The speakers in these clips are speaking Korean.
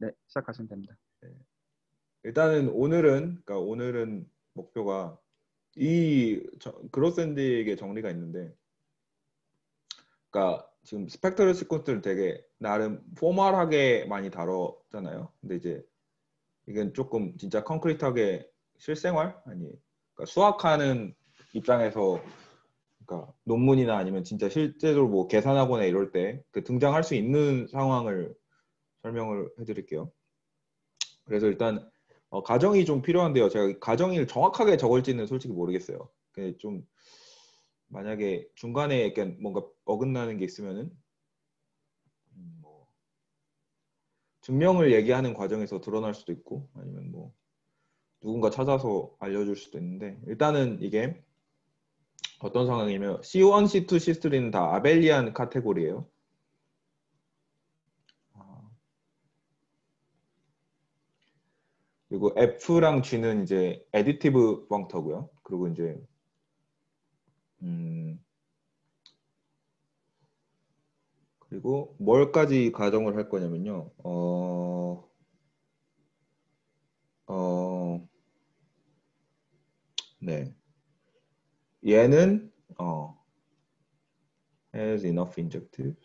네, 시작하시면 됩니다. 네. 일단은 오늘은 목표가 그로스앤딕의 정리가 있는데, 그러니까 지금 스펙트럴 시퀀스를 되게 나름 포멀하게 많이 다뤘잖아요. 근데 이제 이건 조금 진짜 콘크리트하게 실생활 그러니까 수학하는 입장에서, 그러니까 논문이나 아니면 진짜 실제로 뭐 계산하거나 이럴 때 그 등장할 수 있는 상황을 설명을 해드릴게요. 그래서 일단 가정이 좀 필요한데요. 제가 가정을 정확하게 적을지는 솔직히 모르겠어요. 좀 만약에 중간에 약간 뭔가 어긋나는 게 있으면은 뭐 증명을 얘기하는 과정에서 드러날 수도 있고, 아니면 뭐 누군가 찾아서 알려줄 수도 있는데, 일단은 이게 어떤 상황이면 C1, C2, C3는 다 아벨리안 카테고리예요. 그리고 F랑 G는 이제 애디티브 펑터고요. 그리고 이제 그리고 뭘까지 가정을 할 거냐면요. 네. 얘는 has enough injectives.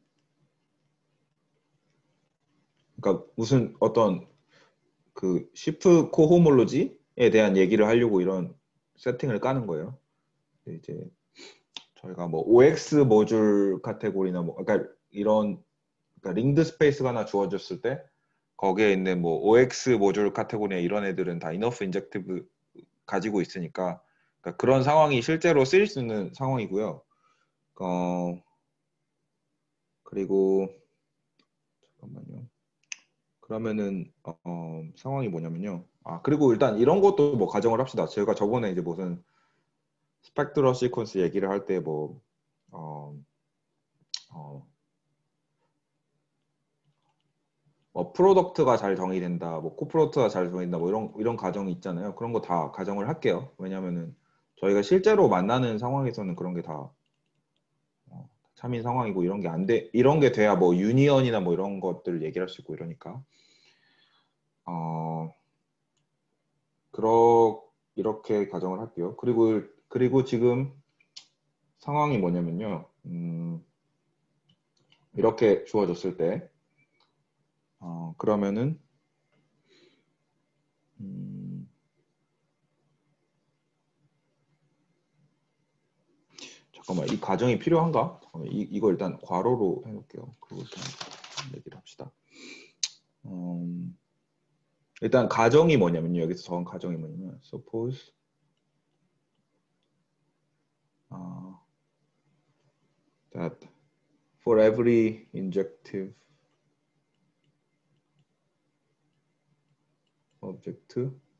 그러니까 무슨 어떤 그 시프 코호몰로지에 대한 얘기를 하려고 이런 세팅을 까는 거예요. 이제 저희가 뭐 OX 모듈 카테고리나 뭐 그러니까 이런 그러니까 링드 스페이스가 하나 주어졌을 때 거기에 있는 뭐 OX 모듈 카테고리나 이런 애들은 다 이너프 인젝티브 가지고 있으니까, 그러니까 그런 상황이 실제로 쓰일 수 있는 상황이고요. 그리고 잠깐만요. 그러면은 상황이 뭐냐면요. 그리고 일단 이런 것도 뭐 가정을 합시다. 제가 저번에 이제 무슨 스펙트럴 시퀀스 얘기를 할 때 뭐 프로덕트가 잘 정의된다, 뭐 코프로덕트가 잘 정의된다, 뭐 이런 가정이 있잖아요. 그런 거 다 가정을 할게요. 왜냐면은 저희가 실제로 만나는 상황에서는 그런 게 다 참인 상황이고, 이런 게 안 돼, 이런 게 돼야 뭐 유니언이나 뭐 이런 것들을 얘기할 수 있고 이러니까 이렇게 가정을 할게요. 그리고 지금 상황이 뭐냐면요. 이렇게 주어졌을 때 그러면은 잠깐만, 이 가정이 필요한가? 잠깐만, 이거 일단 괄호로 해놓을게요. 그리고 일단 얘기를 합시다. 일단 가정이 뭐냐면요. 여기서 적은 가정이 뭐냐면 suppose that for every injective object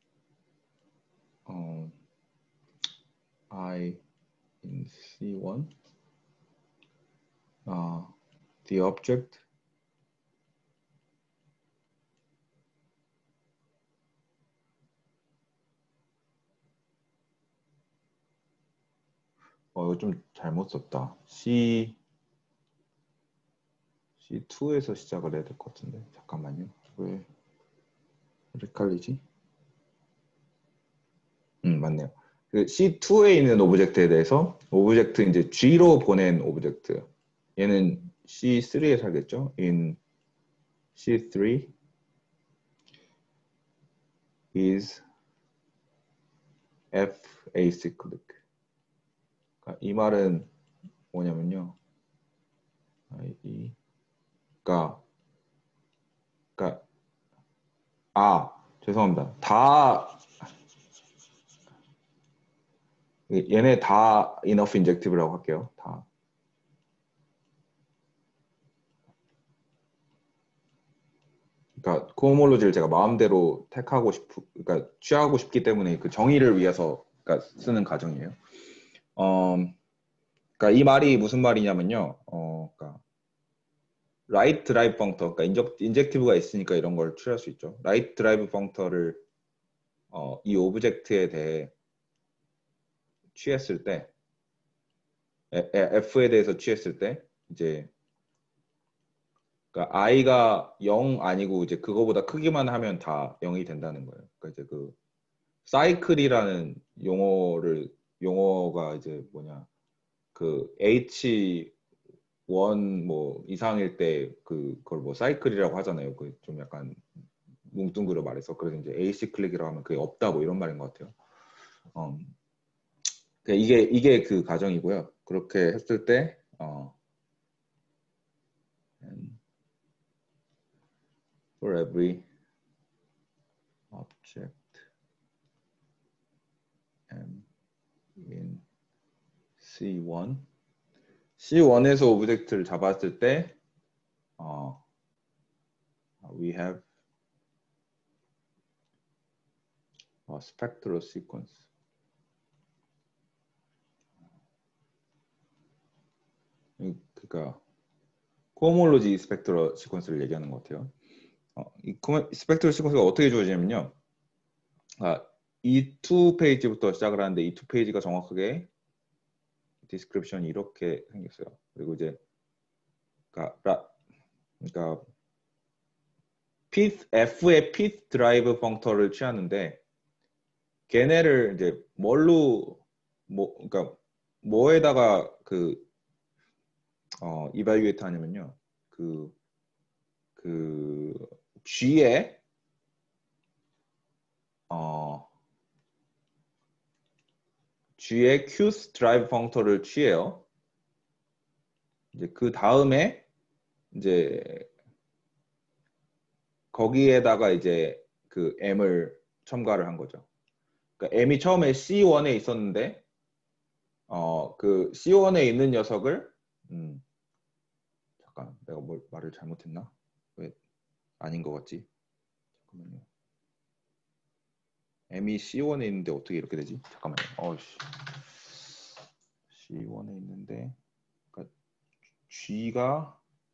I in C1 the object 이거 좀 잘못 썼다. C2에서 시작을 해야 될 것 같은데. 잠깐만요. 왜 헷갈리지? 맞네요. 그 C2에 있는 오브젝트에 대해서 오브젝트 이제 G로 보낸 오브젝트. 얘는 C3에 살겠죠? In C3 is F acyclic. 그러니까 이 말은 뭐냐면요. 그러니까 죄송합니다. 얘네 다 enough injective라고 할게요. 다. 그러니까 코호몰로지를 제가 마음대로 그러니까 취하고 싶기 때문에 그 정의를 위해서 그러니까 쓰는 가정이에요. 그러니까 이 말이 무슨 말이냐면요. 그러니까 right drive 펑터, 그러니까 인젝티브가 있으니까 이런 걸 취할 수 있죠. right drive 펑터를 이 오브젝트에 대해 취했을 때, F에 대해서 취했을 때 이제 그러니까 i가 0 아니고 이제 그거보다 크기만 하면 다 0이 된다는 거예요. 그러니까 이제 그 사이클이라는 용어가 이제 뭐냐 그 H1 뭐 이상일 때 그걸 뭐 사이클이라고 하잖아요. 그 좀 약간 뭉뚱그려 말해서 그래서 이제 AC 클릭이라고 하면 그게 없다 뭐 이런 말인 것 같아요. 그러니까 이게 그 가정이고요. 그렇게 했을 때 for every object m in C1에서 오브젝트를 잡았을 때 we have a spectral sequence. 그러니까 코모로지 스펙트럴 시퀀스를 얘기하는 것 같아요. 이 스펙트럴 시퀀스가 어떻게 주어지냐면요. 이 두 페이지부터 시작을 하는데 이 두 페이지가 정확하게 디스크립션이 이렇게 생겼어요. 그리고 이제 그러니까 F의 pth 드라이브 펑터를 취하는데 걔네를 이제 그러니까 뭐에다가 이발유에이트 하냐면요. G에 G의 Qth 드라이브 펑터를 취해요. 이제 그 다음에 이제 거기에다가 이제 그 M을 첨가를 한 거죠. 그러니까 M이 처음에 C1에 있었는데 그 C1에 있는 녀석을 잠깐 내가 말을 잘못했나? 왜 아닌 것 같지? 잠깐만요. M이 C1에 있는데 어떻게 이렇게 되지? 잠깐만요. C1에 있는데 그러니까 G가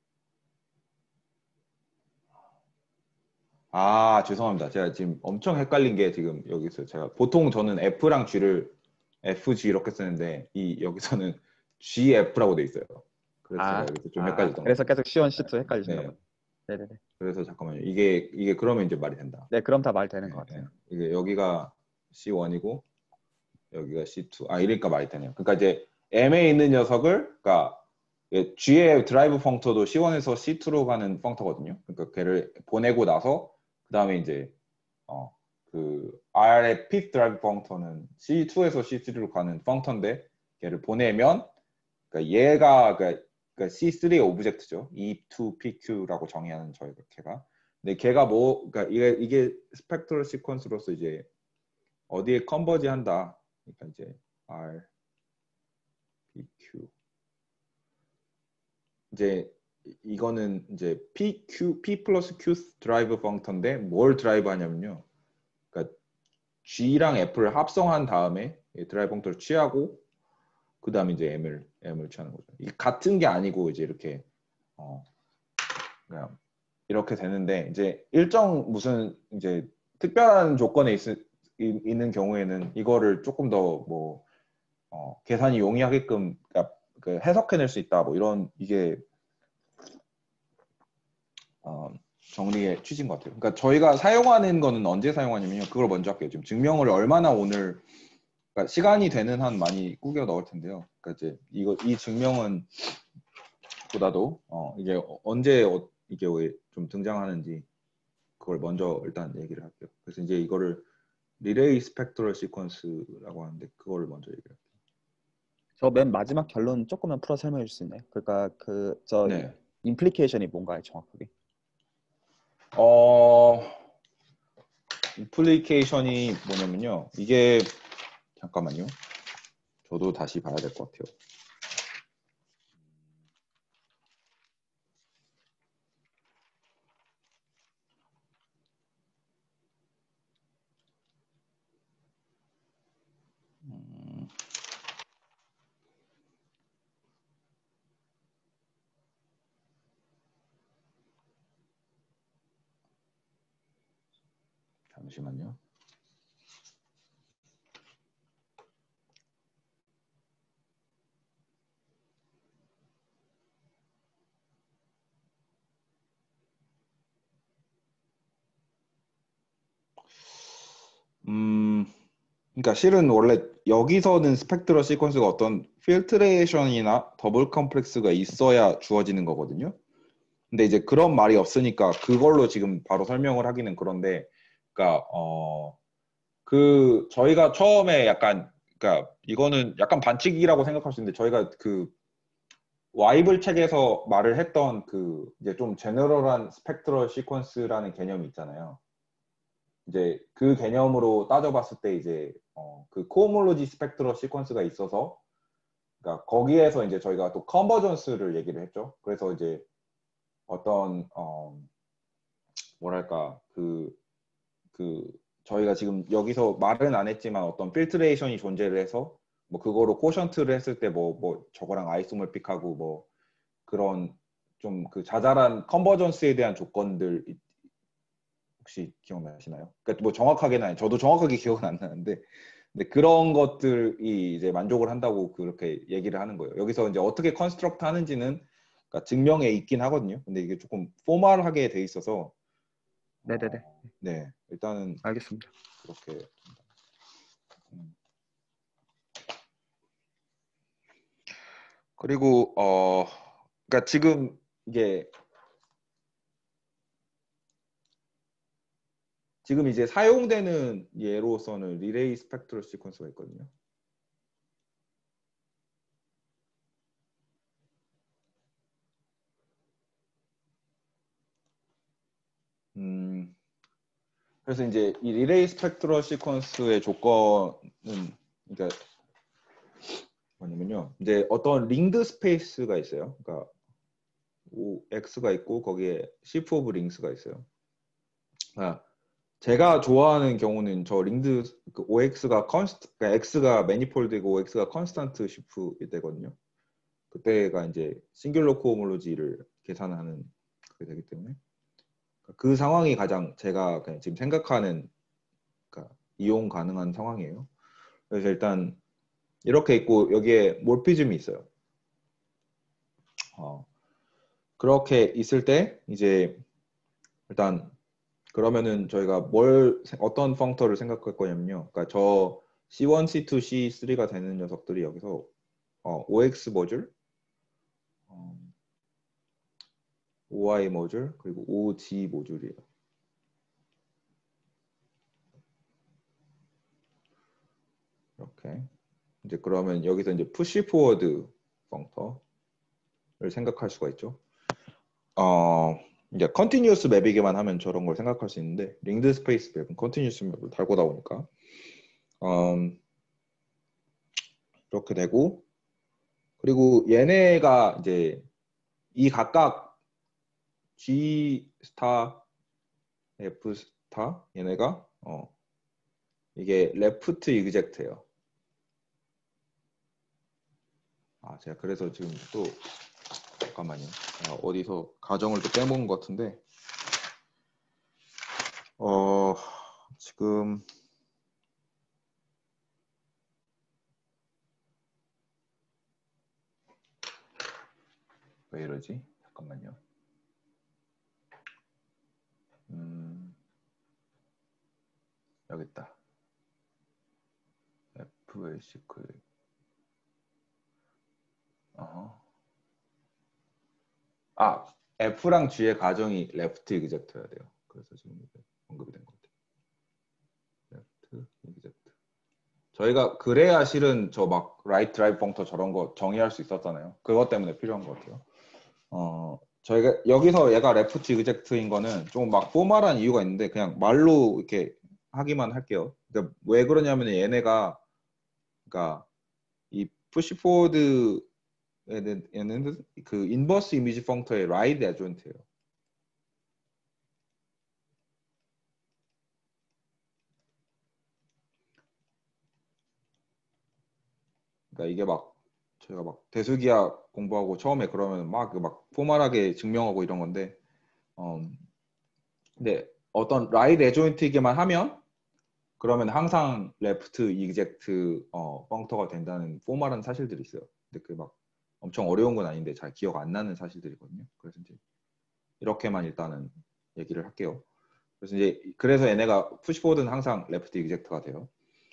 죄송합니다. 제가 지금 엄청 헷갈린 게 지금 여기 있어요. 제가 보통 저는 F랑 G를 FG 이렇게 쓰는데 여기서는 GF라고 돼 있어요. 그래서 제가 여기서 좀 헷갈렸던 것 그래서 같아요. 계속 C1, C2 헷갈리셨나 네. 봐요. 네네네. 그래서 잠깐만요. 이게 그러면 이제 말이 된다. 네, 그럼 다 말 되는 네, 것 같아요. 이게 여기가 C1이고 여기가 C2. 이러니까 말이 되네요. 그러니까 이제 M에 있는 녀석을 그러니까 G의 드라이브 펑터도 C1에서 C2로 가는 펑터거든요. 그러니까 걔를 보내고 나서 그 다음에 이제 그 R의 pth 드라이브 펑터는 C2에서 C3로 가는 펑터인데 걔를 보내면 그러니까 얘가 그러니까 C3의 오브젝트죠. E2PQ라고 정의하는 걔가. 근데 걔가 그러니까 이게 스펙트럴 시퀀스로서 이제 어디에 컨버지 한다. 그러니까 이제 R, PQ. 이제 이거는 이제 P 플러스 Q 드라이브 펑터인데 뭘 드라이브 하냐면요. 그러니까 G랑 F를 합성한 다음에 드라이브 펑터를 취하고 그 다음에 이제 M을 취하는 거죠. 이게 같은 게 아니고 이제 이렇게 그냥 이렇게 되는데 이제 일정 무슨 이제 특별한 조건에 있는 경우에는 이거를 조금 더 계산이 용이하게끔 그러니까 해석해낼 수 있다 뭐 이런 이게 정리의 취지인 것 같아요. 그러니까 저희가 사용하는 거는 언제 사용하냐면요. 그걸 먼저 할게요. 지금 증명을 얼마나 오늘 그러니까 시간이 되는 한 많이 꾸겨 넣을 텐데요. 그러니까 이제 이 증명은 보다도 이게 언제 이게 왜 좀 등장하는지 그걸 먼저 일단 얘기를 할게요. 그래서 이제 이거를 리레이 스펙트럴 시퀀스라고 하는데 그걸 먼저 얘기할게요. 저 맨 마지막 결론 조금만 풀어 설명해 줄 수 있나요? 그러니까 저 네. 임플리케이션이 뭔가요, 정확하게? 임플리케이션이 뭐냐면요. 이게 잠깐만요. 저도 다시 봐야 될 것 같아요. 잠시만요. 그러니까 실은 원래 여기서는 스펙트럴 시퀀스가 어떤 필트레이션이나 더블 컴플렉스가 있어야 주어지는 거거든요. 근데 이제 그런 말이 없으니까 그걸로 지금 바로 설명을 하기는 그런데, 그러니까 그 저희가 처음에 약간, 그러니까 이거는 약간 반칙이라고 생각할 수 있는데, 저희가 그 와이블 책에서 말을 했던 그 이제 좀 제너럴한 스펙트럴 시퀀스라는 개념이 있잖아요. 이제 그 개념으로 따져봤을 때 이제 그 코호몰로지 스펙트럴 시퀀스가 있어서, 그러니까 거기에서 이제 저희가 또 컨버전스를 얘기를 했죠. 그래서 이제 어떤 뭐랄까 그 저희가 지금 여기서 말은 안 했지만 어떤 필트레이션이 존재를 해서 뭐 그거로 코션트를 했을 때 뭐 저거랑 아이소몰픽하고 뭐 그런 좀 그 자잘한 컨버전스에 대한 조건들 혹시 기억나시나요? 그러니까 뭐 정확하게는 아니, 저도 정확하게 기억은 안 나는데, 근데 그런 것들이 이제 만족을 한다고 그렇게 얘기를 하는 거예요. 여기서 이제 어떻게 컨스트럭트 하는지는 그러니까 증명에 있긴 하거든요. 근데 이게 조금 포멀하게 돼 있어서 네네네. 네, 일단은 알겠습니다. 그렇게. 음. 그리고 그러니까 지금 이게 지금 이제 사용되는 예로서는 리레이 스펙트럴 시퀀스가 있거든요. 그래서 이제 이 리레이 스펙트럴 시퀀스의 조건은, 그러니까 뭐냐면요, 이제 어떤 링드 스페이스가 있어요. 그러니까 X가 있고 거기에 시프 오브 링스가 있어요. 아, 제가 좋아하는 경우는 저 링드 그 OX가 그러니까 X가 매니폴드이고 OX가 컨스탄트 시프일 때거든요. 그때가 이제 싱귤러 코호몰로지를 계산하는 그게 되기 때문에 그 상황이 가장 제가 그냥 지금 생각하는, 그러니까 이용 가능한 상황이에요. 그래서 일단 이렇게 있고 여기에 몰피즘이 있어요. 그렇게 있을 때 이제 일단 그러면은 저희가 어떤 펑터를 생각할 거냐면요. 그러니까 저 C1, C2, C3가 되는 녀석들이 여기서 OX 모듈, OI 모듈, 그리고 OG 모듈이에요. 이렇게. 이제 그러면 여기서 이제 푸시 포워드 펑터를 생각할 수가 있죠. 이제 컨티뉴어스 맵이기만 하면 저런 걸 생각할 수 있는데, 링드 스페이스 맵은 컨티뉴어스 맵을 달고 나오니까 이렇게 되고, 그리고 얘네가 이제 이 각각 G 스타, F 스타 얘네가 이게 레프트 이그젝트예요. 제가 그래서 지금 또 잠깐만요. 어디서 가정을 또 빼먹은 것 같은데, 지금 왜 이러지? 잠깐만요. 여기 있다. FLC 클릭. F랑 G의 가정이 레프트 이그젝트여야 돼요. 그래서 지금 언급이 된 것 같아요. 레프트 이그젝트. 저희가 그래야 실은 저 막 라이트 드라이브 펑터 저런 거 정의할 수 있었잖아요. 그것 때문에 필요한 것 같아요. 저희가 여기서 얘가 레프트 이그젝트인 거는 좀 막 포멀한 이유가 있는데 그냥 말로 이렇게 하기만 할게요. 그러니까 왜 그러냐면 얘네가, 그러니까 이 푸시 포워드 얘는 그 인버스 이미지 펑터의 라이드 애조인트예요. 그러니까 이게 막 제가 막 대수기하 공부하고 처음에 그러면 막 포멀하게 증명하고 이런 건데, 근데 어떤 라이드 애조인트이기만 하면 그러면 항상 레프트 이그젝트 펑터가 된다는 포멀한 사실들이 있어요. 근데 그게 막 엄청 어려운 건 아닌데 잘 기억 안 나는 사실들이거든요. 그래서 이제 이렇게만 일단은 얘기를 할게요. 그래서 이제 그래서 얘네가 푸시포워드는 항상 레프트 이젝트가 돼요.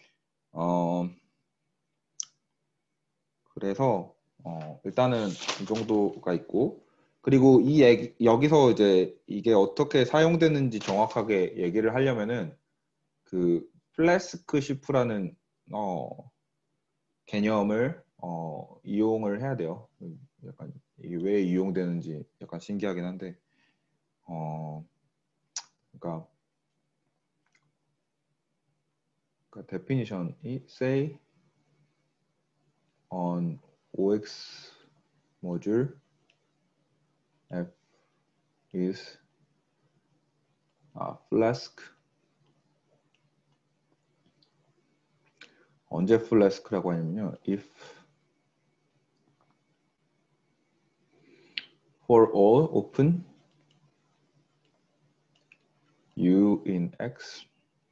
그래서 일단은 이 정도가 있고, 그리고 여기서 이제 이게 어떻게 사용되는지 정확하게 얘기를 하려면은 그 플래스크 시프라는 개념을 이용을 해야 돼요. 약간 이게 왜 이용되는지 약간 신기하긴 한데, 그러니까 definition이 say on OX module F is flask. 언제 flask라고 하냐면요, if for all open U in X,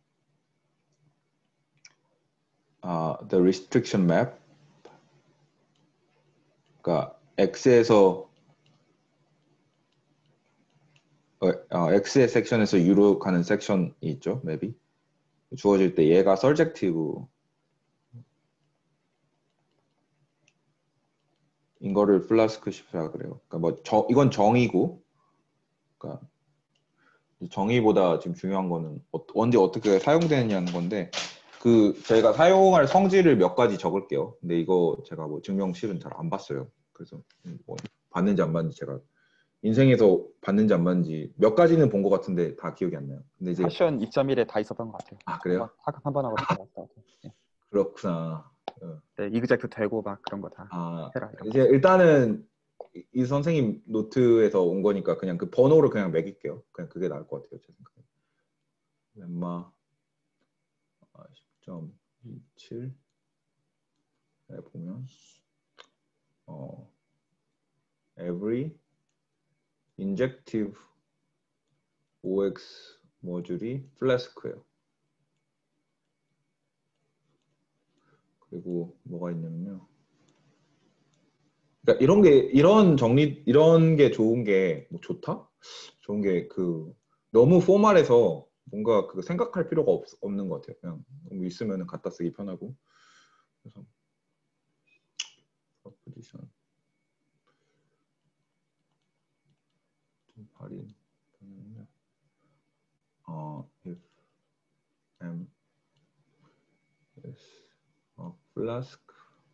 the restriction map, 그러니까 X에서 X의 섹션에서 U로 가는 섹션이 있죠, 맵이 주어질 때 얘가 surjective 인 거를 플라스크 시프라 그래요. 그러니까 뭐 이건 정의고, 그러니까 정의보다 지금 중요한 거는 언제 어떻게 사용되느냐는 건데, 그 저희가 사용할 성질을 몇 가지 적을게요. 근데 이거 제가 뭐 증명실은 잘 안 봤어요. 그래서 뭐 봤는지 안 봤는지, 제가 인생에서 봤는지 안 봤는지 몇 가지는 본 것 같은데 다 기억이 안 나요. 근데 이제 패션 2.1에 다 있었던 것 같아요. 그래요? 학급 한 번 하고 다 왔다. 네. 그렇구나. 네, 이그젝트 되고 막 그런 거 다 해라 이렇게. 이제 일단은 이 선생님 노트에서 온 거니까 그냥 그 번호를 그냥 매길게요. 그냥 그게 나을 것 같아요, 제 생각에. lemma 10.27에 보면 every injective OX 모듈이 플래스크예요. 그리고 뭐가 있냐면요, 그러니까 이런 게 좋은 게, 뭐 좋다? 좋은 게 너무 포멀해서 뭔가 생각할 필요가 없는 것 같아요. 그냥 너무 있으면 갖다 쓰기 편하고. 그래서 proposition 좀 할인 if M is a flask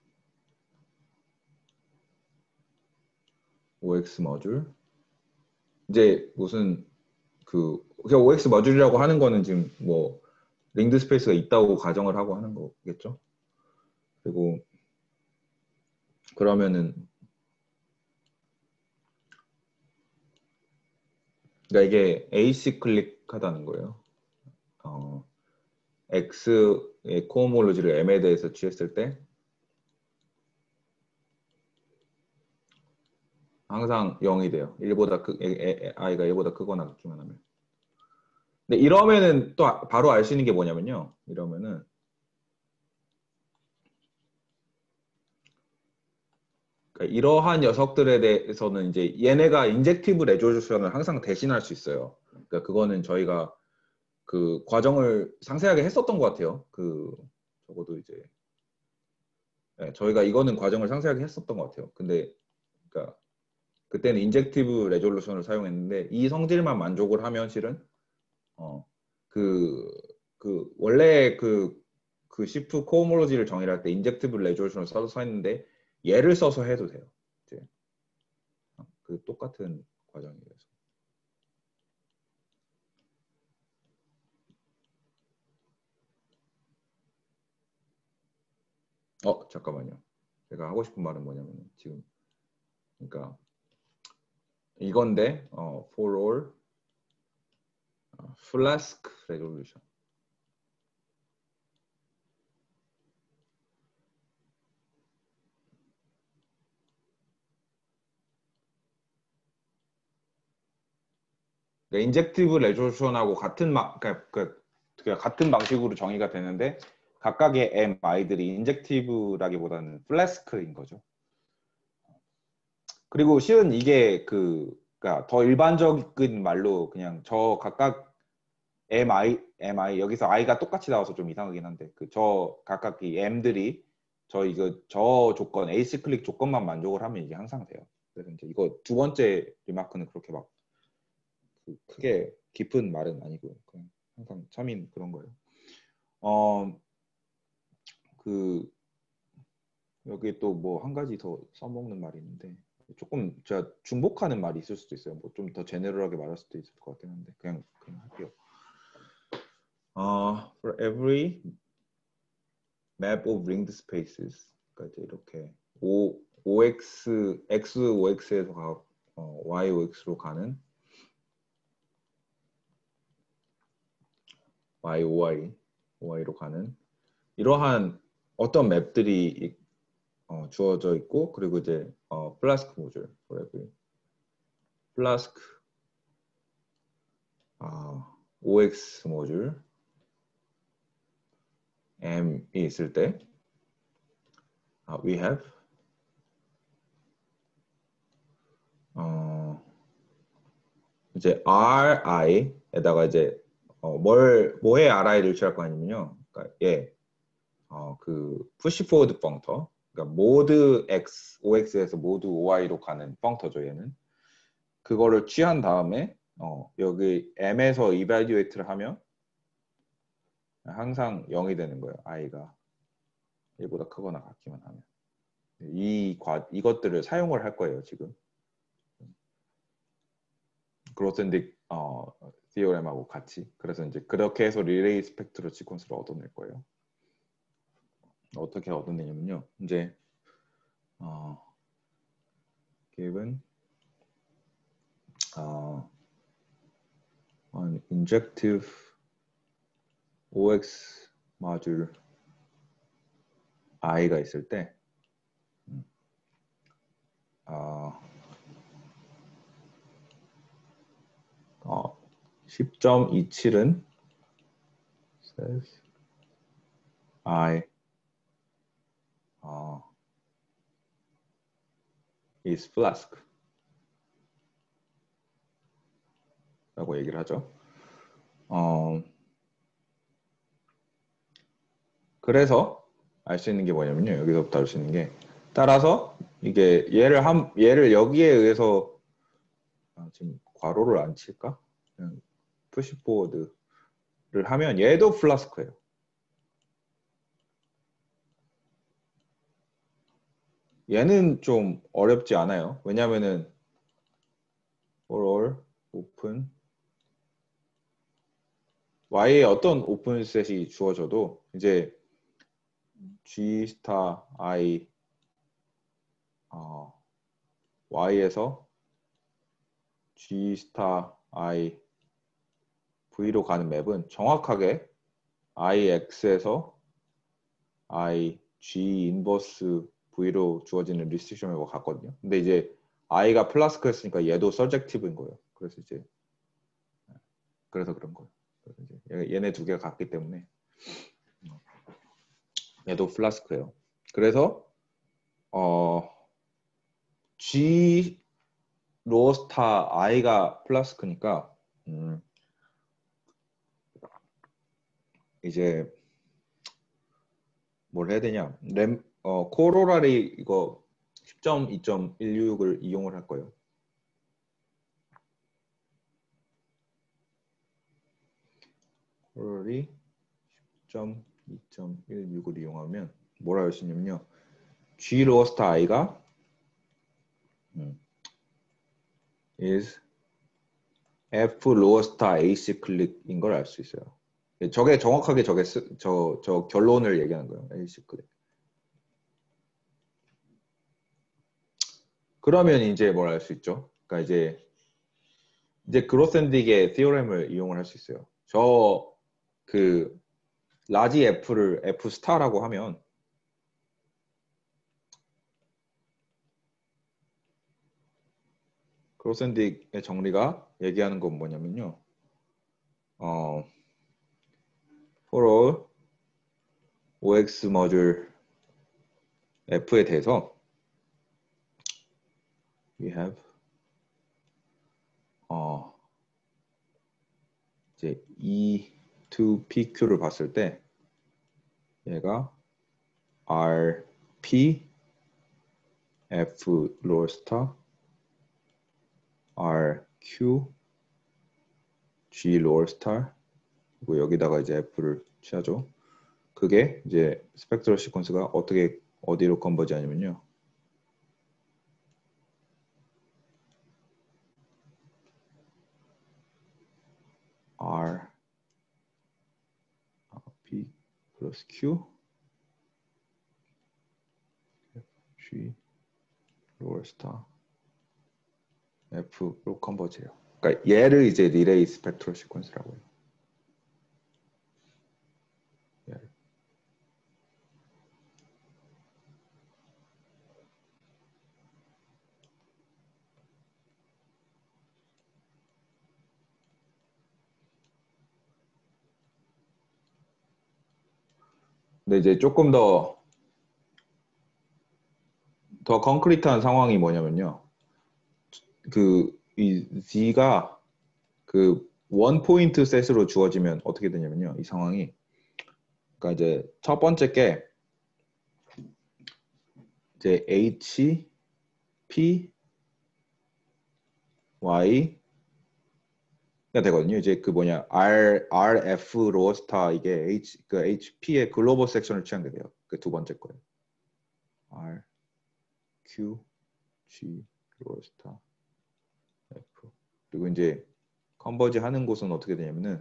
OX 모듈, 이제 무슨 그냥 OX 모듈이라고 하는 거는 지금 뭐 링드 스페이스가 있다고 가정을 하고 하는 거겠죠. 그리고 그러면은 그러니까 이게 AC 클릭하다는 거예요. X의 코호몰로지를 M에 대해서 취했을 때 항상 0이 돼요. i가 1보다 크거나 같기만 하면. 근데 이러면은 또 바로 알 수 있는 게 뭐냐면요, 이러면은 그러니까 이러한 녀석들에 대해서는 이제 얘네가 인젝티브 레졸루션을 항상 대신할 수 있어요. 그러니까 그거는 저희가 그 과정을 상세하게 했었던 것 같아요. 적어도 이제 저희가 이거는 과정을 상세하게 했었던 것 같아요. 근데 그러니까 그때는 인젝티브 레졸루션을 사용했는데, 이 성질만 만족을 하면 실은 원래 시프 코호몰로지를 정의할 때 인젝티브 레졸루션을 써서 했는데 얘를 써서 해도 돼요. 이제 똑같은 과정이라서. 잠깐만요. 제가 하고 싶은 말은 뭐냐면 지금 그러니까 이건데 for all flask resolution. 인젝티브 레졸루션하고 같은 방식으로 정의가 되는데, 각각의 MI들이 인젝티브라기보다는 플래스크인 거죠. 그리고 실은 이게 그러니까 더 일반적인 말로 그냥 저 각각 mi 여기서 i가 똑같이 나와서 좀 이상하긴 한데 그 저 각각 이 m들이 저 조건 에이스 클릭 조건만 만족을 하면 이게 항상 돼요. 그래서 이제 이거 두 번째 리마크는 그렇게 막 크게 깊은 말은 아니고요. 그냥 항상 참인 그런 거예요. 그 여기 또 뭐 한 가지 더 써먹는 말이 있는데 조금 제가 중복하는 말이 있을 수도 있어요. 뭐 좀 더 제네럴하게 말할 수도 있을 것 같긴 한데 그냥 할게요. For every map of ringed spaces, 그러니까 이제 이렇게 OX, X, OX에서 Y, OX로 가는 Y, OY, OY로 가는 이러한 어떤 맵들이 주어져 있고 그리고 이제 플라스크 모듈, for every 플라스크 OX 모듈 M이 있을 때 we have 이제 RI에다가 이제 뭐에 RI를 취할 거 아니면요. 그러니까 그 푸시 포워드 펑터, 그러니까 모드 X, OX에서 모드 OY로 가는 펑터죠. 얘는 그거를 취한 다음에 여기 M에서 이발리에이트를 하면 항상 0이 되는 거예요. i가 1보다 크거나 같기만 하면 이것들을 사용을 할 거예요. 지금 그로센딕 디오렘하고 같이. 그래서 이제 그렇게 해서 릴레이 스펙트럴 시퀀스를 얻어낼 거예요. 어떻게 얻어내냐면요. 이제 given an injective OX 모듈 i가 있을 때 10.27은 says I is flask 라고 얘기를 하죠. 그래서 알 수 있는 게 뭐냐면요. 여기서부터 알 수 있는 게 따라서 이게 얘를 여기에 의해서 지금 괄호를 안 칠까? 그냥 푸시포워드를 하면 얘도 플라스크예요. 얘는 좀 어렵지 않아요. 왜냐면은 for all open y에 어떤 오픈셋이 주어져도 이제 g 스타 i y에서 g 스타 i v로 가는 맵은 정확하게 ix에서 i g 인버스 v로 주어지는 리스트릭션 맵과 같거든요. 근데 이제 i가 플라스크였으니까 얘도 서젝티브인 거예요. 그래서 이제 그래서 그런 거예요. 그래서 이제 얘네 두 개가 같기 때문에 얘도 플라스크예요. 그래서 G 로스타 I가 플라스크니까 이제 뭘 해야 되냐? 코로라리 이거 10.2.166을 이용을 할 거예요. 코로라리 10.2.166을 이용하면 뭐라 할 수 있냐면요. G 로스타 I가 is F 로어스타 AC 클릭인 걸 알 수 있어요. 저게 정확하게 저 결론을 얘기하는 거예요. AC 클릭. 그러면 이제 뭘 알 수 있죠? 그러니까 이제 그로센딕의 티오렘을 이용을 할 수 있어요. 그 라지 F를 F 스타라고 하면 그로센딕의 정리가 얘기하는 건 뭐냐면요. for all OX 모듈 F에 대해서 we have 이제 E to PQ를 봤을 때 얘가 RP F lower star RQ G lower star 그리고 여기다가 이제 F를 취하죠. 그게 이제 스펙트럴 시퀀스가 어떻게 어디로 컨버지 하냐면요. R P 플러스 Q G lower star F로 컨버지해요. 그러니까 얘를 이제 리레이 스펙트럴 시퀀스라고 해요. 얘를. 근데 이제 조금 더 컨크리트한 상황이 뭐냐면요. 이 Z가 그 원 포인트 셋으로 주어지면 어떻게 되냐면요. 이 상황이 그러니까 이제 첫 번째 게 이제 H, P, Y가 되거든요. 이제 그 뭐냐 RF 로스타 이게 그 HP의 글로벌 섹션을 취하게 돼요. 그 두 번째 거예요. R, Q, G 로스타 F 그리고 이제 컨버지 하는 곳은 어떻게 되냐면은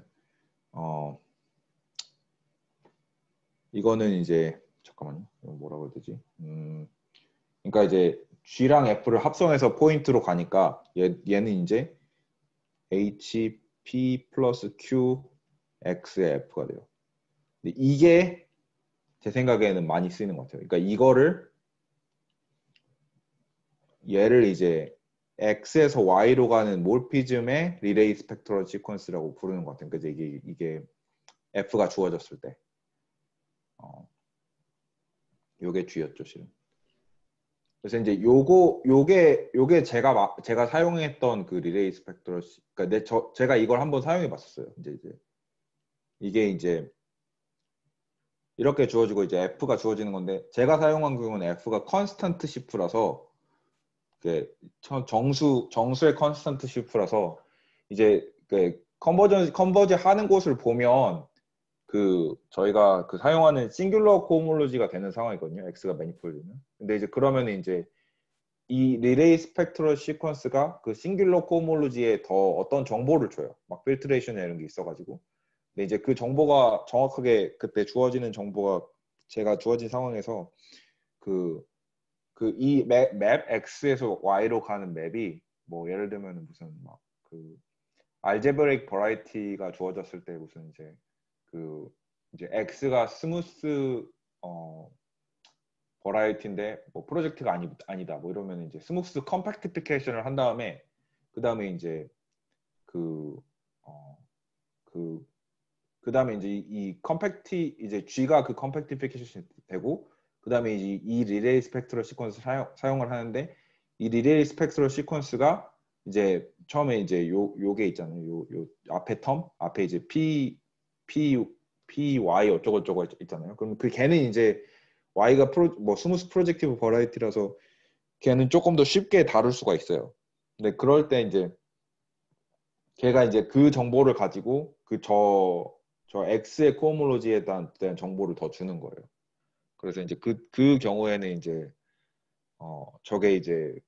이거는 이제 잠깐만요. 이거 뭐라고 해야 되지? 그러니까 이제 G랑 F를 합성해서 포인트로 가니까 얘는 이제 H, P 플러스 Q, X의 F가 돼요. 근데 이게 제 생각에는 많이 쓰이는 것 같아요. 그러니까 이거를 얘를 이제 X에서 Y로 가는 몰피즘의 리레이 스펙트럴 시퀀스라고 부르는 것 같아요. 그러니까 이게 F가 주어졌을 때 요게 G였죠, 실은. 그래서 이제 요게 제가 사용했던 그 리레이 스펙트럴 그러니까 제가 이걸 한번 사용해 봤었어요. 이제 이게 이제 이렇게 주어지고 이제 F가 주어지는 건데 제가 사용한 경우는 F가 컨스턴트 시프라서 정수의 컨스턴트 시프라서 이제 그 컨버지 하는 곳을 보면 저희가 사용하는 싱귤러 코홈올로지가 되는 상황이거든요. X가 매니폴드는. 근데 이제 그러면 이제 이 리레이 스펙트럴 시퀀스가 그 싱귤러 코홈올로지에 더 어떤 정보를 줘요. 막 필트레이션 이런 게 있어가지고. 근데 이제 그 정보가 정확하게 그때 주어지는 정보가 제가 주어진 상황에서 이 맵 X에서 Y로 가는 맵이 뭐 예를 들면 무슨 막 알제브레이크 버라이티가 주어졌을 때 무슨 이제 X가 스무스 버라이티인데 뭐 프로젝트가 아니다 뭐 이러면 이제 스무스 컴팩티피케이션을 한 다음에 그 다음에 이제 그 다음에 이제 이 컴팩티 이제 G가 그 컴팩티피케이션이 되고 그 다음에 이제 이 리레이 스펙트럴 시퀀스 사용을 하는데 이 리레이 스펙트럴 시퀀스가 이제 처음에 이제 요게 있잖아요. 요 앞에 텀 앞에 이제 Y 어쩌고저쩌고 있잖아요. 그럼 걔는 이제 Y가 뭐 스무스 프로젝티브 버라이티라서 걔는 조금 더 쉽게 다룰 수가 있어요. 근데 그럴 때 이제 걔가 이제 그 정보를 가지고 저 X의 코오몰로지에 대한 정보를 더 주는 거예요. 그래서 이제 그 경우에는 이제 저게 이제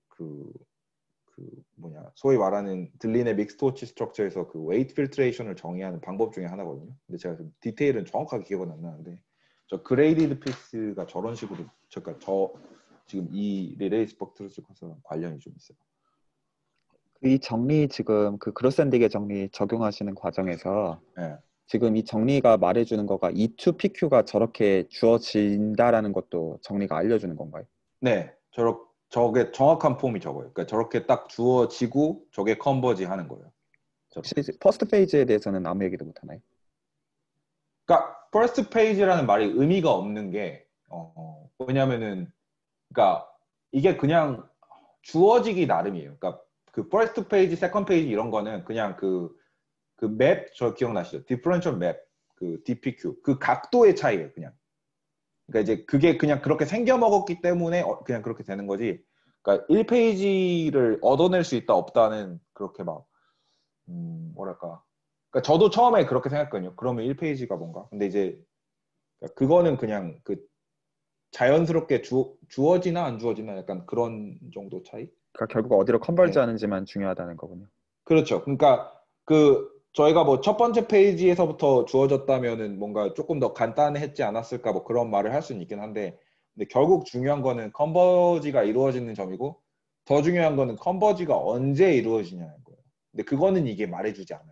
소위 말하는 들린의 믹스토치 스트럭처에서 그 웨이트 필트레이션을 정의하는 방법 중에 하나거든요. 근데 제가 디테일은 정확하게 기억은 안 나는데 저 그레이디드 피스가 저런 식으로 그러니까 지금 이 리레이 스펙트럴 시퀀스랑 관련이 좀 있어요. 이 정리 지금 그 그로샌디게 정리 적용하시는 과정에서 네. 지금 이 정리가 말해주는 거가 E2 PQ가 저렇게 주어진다라는 것도 정리가 알려주는 건가요? 네, 저게 정확한 폼이 저거예요. 그러니까 저렇게 딱 주어지고 저게 컨버지 하는 거예요. 혹시 퍼스트 페이지에 대해서는 아무 얘기도 못 하나요? 그러니까 퍼스트 페이지라는 말이 의미가 없는 게 왜냐면은 그러니까 이게 그냥 주어지기 나름이에요. 그러니까 그 퍼스트 페이지, 세컨 페이지 이런 거는 그냥 그 맵 저 기억나시죠? 디퍼런셜 맵, 그 DPQ, 그 각도의 차이예요, 그냥. 그러니까 이제 그게 그냥 그렇게 생겨 먹었기 때문에 그냥 그렇게 되는 거지. 그러니까 1페이지를 얻어낼 수 있다 없다는 그렇게 막 뭐랄까. 그러니까 저도 처음에 그렇게 생각했거든요. 그러면 1페이지가 뭔가. 근데 이제 그러니까 그거는 그냥 그 자연스럽게 주어지나 안 주어지나 약간 그런 정도 차이? 그러니까 결국 어디로 컨버지 네. 하는지만 중요하다는 거군요. 그렇죠. 그러니까 그 저희가 뭐 첫 번째 페이지에서부터 주어졌다면은 뭔가 조금 더 간단했지 않았을까 뭐 그런 말을 할 수는 있긴 한데, 근데 결국 중요한 거는 컨버지가 이루어지는 점이고 더 중요한 거는 컨버지가 언제 이루어지냐는 거예요. 근데 그거는 이게 말해주지 않아요.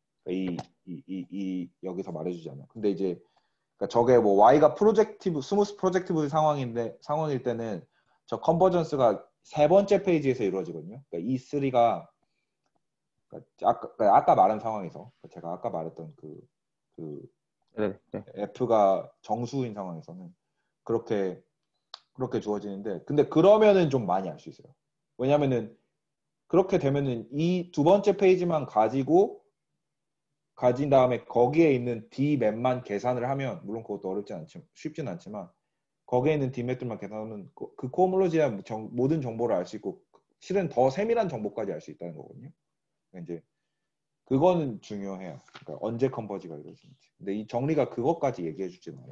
여기서 말해주지 않아요. 근데 이제 그러니까 저게 뭐 Y가 프로젝티브 스무스 프로젝티브 상황일 때는 저 컨버전스가 세 번째 페이지에서 이루어지거든요. 그러니까 이 3가 아까 말한 상황에서 제가 아까 말했던 그 네, 네. F가 정수인 상황에서는 그렇게 주어지는데, 근데 그러면은 좀 많이 알 수 있어요. 왜냐면은 그렇게 되면은 이 두 번째 페이지만 가진 다음에 거기에 있는 D 맵만 계산을 하면, 물론 그것도 쉽진 않지만 거기에 있는 D 맵들만 계산하면 그 코홈롤로지의 모든 정보를 알 수 있고 실은 더 세밀한 정보까지 알 수 있다는 거거든요. 그러니까 이제 그거는 중요해요. 그러니까 언제 컨버지가 이루어지는지. 근데 이 정리가 그것까지 얘기해 주진 않아요.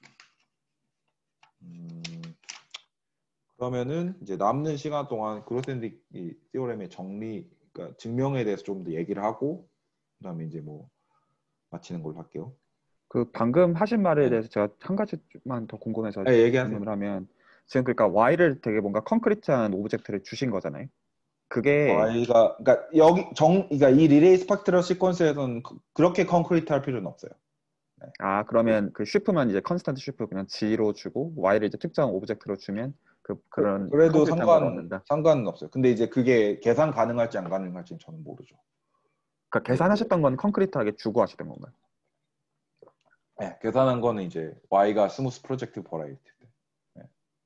그러면은 이제 남는 시간 동안 그로센딕 티오렘의 정리, 그러니까 증명에 대해서 좀 더 얘기를 하고 그다음에 이제 뭐 마치는 걸로 할게요. 그 방금 하신 말에 네. 대해서 제가 한 가지만 더 궁금해서 네, 얘기하세요. 질문을 하면, 지금 그러니까 Y를 되게 뭔가 concrete한 오브젝트를 주신 거잖아요. 그게 Y가 그러니까 그러니까 이 리레이 스파크트럴 시퀀스에서는 그렇게 컨크리트할 필요는 없어요. 네. 그러면 그 쉬프만 이제 컨스턴트 쉬프 그냥 G로 주고 Y를 이제 특정 오브젝트로 주면 그런 그래도 concrete한 걸 얻는다. 상관은 없어요. 근데 이제 그게 계산 가능할지 안 가능할지는 저는 모르죠. 그러니까 근데 이제 계산하셨던 건 concrete하게 주고 하셨던 건가요? 네, 계산한 거는 이제 Y가 스무스 프로젝트 버라이티 때. 네.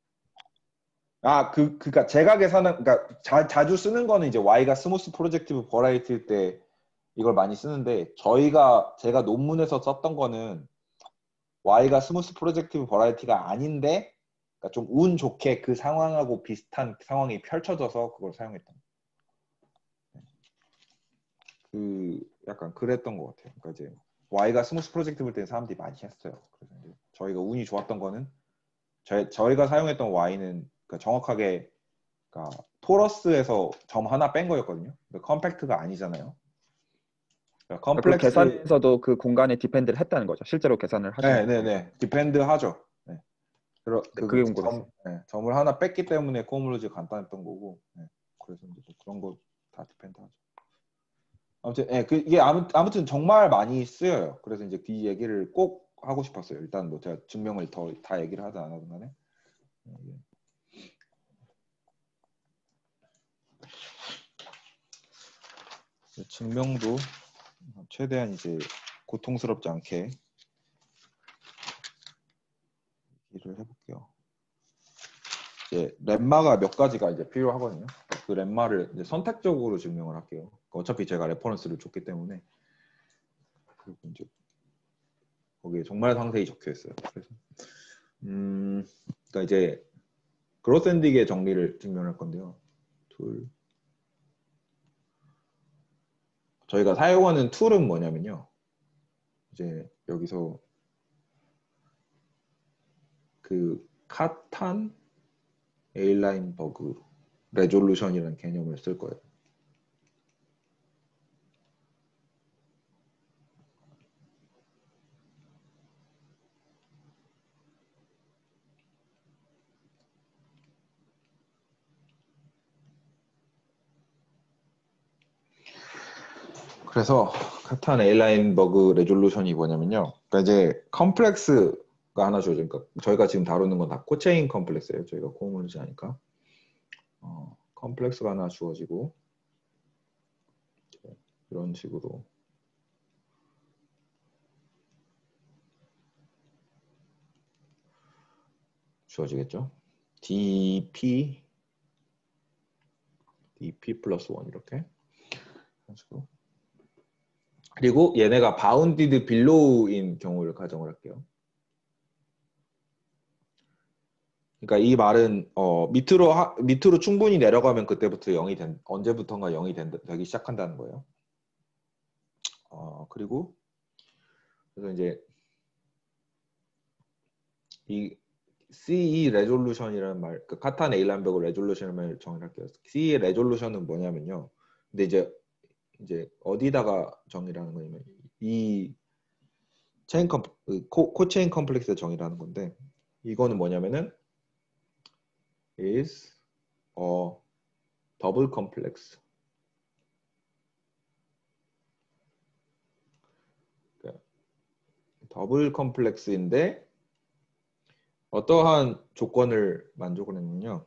그러니까 제가 그러니까 자주 쓰는 거는 이제 Y가 스무스 프로젝티브 버라이티일 때 이걸 많이 쓰는데, 제가 논문에서 썼던 거는 Y가 스무스 프로젝티브 버라이티가 아닌데, 그러니까 좀 운 좋게 그 상황하고 비슷한 상황이 펼쳐져서 그걸 사용했던. 약간 그랬던 것 같아요. 그러니까 이제 Y가 스무스 프로젝티브일 때 사람들이 많이 했어요. 그래서 이제 저희가 운이 좋았던 거는 저희가 사용했던 Y는 그러니까 정확하게 그러니까 토러스에서 점 하나 뺀 거였거든요. 컴팩트가 아니잖아요. 그러니까 그 컴플렉스. 계산에서도 그 공간에 디펜드를 했다는 거죠. 실제로 계산을 하신 거죠. 네네네. 디펜드 하죠. 네. 네, 그게 궁금했어요. 점을 하나 뺐기 때문에 코오물로지 간단했던 거고. 네. 그래서 이제 그런 거 다 디펜드 하죠. 아무튼 이게 아무튼 정말 많이 쓰여요. 그래서 이제 이 얘기를 꼭 하고 싶었어요. 일단 뭐 제가 증명을 다 얘기를 하든 안 하든 간에. 증명도 최대한 이제 고통스럽지 않게 얘기를 해볼게요. 이제 렘마가 몇 가지가 이제 필요하거든요. 그 렘마를 이제 선택적으로 증명을 할게요. 어차피 제가 레퍼런스를 줬기 때문에. 그리고 이제 거기에 정말 상세히 적혀 있어요. 그래서 그러니까 이제 그로센딕의 정리를 증명할 건데요. 저희가 사용하는 툴은 뭐냐면요. 이제 여기서 그 카탄 에일라인 버그 레졸루션이라는 개념을 쓸 거예요. 그래서 카탄 에일라인 버그 레졸루션이 뭐냐면요. 그러니까 이제 컴플렉스가 하나 주어져. 그러니까 저희가 지금 다루는 건 다 코체인 컴플렉스예요. 저희가 코어물지 하니까. 컴플렉스가 하나 주어지고 이런 식으로 주어지겠죠. dp 플러스 1 이렇게. 그리고 얘네가 bounded below인 경우를 가정을 할게요. 그러니까 이 말은 밑으로 충분히 내려가면 그때부터 언제부턴가 0이 되기 시작한다는 거예요. 그리고 그래서 이제 이 CE 레졸루션이라는 말, 그 카탄 에일란베그 레졸루션을 정의할게요. CE 레졸루션은 뭐냐면요. 근데 이제 어디다가 정의라는 거냐면 이 코체인 컴플렉스 정의라는 건데 이거는 뭐냐면은 is a double complex. 더블 컴플렉스인데 어떠한 조건을 만족을 했냐면요.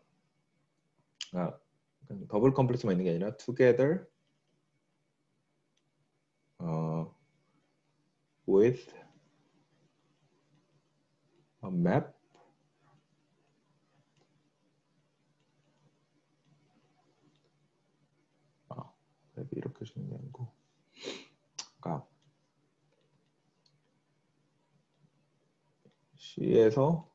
더블 컴플렉스만 있는 게 아니라 together with a map 맵이 이렇게 주는 게 아니고 그러니까 C에서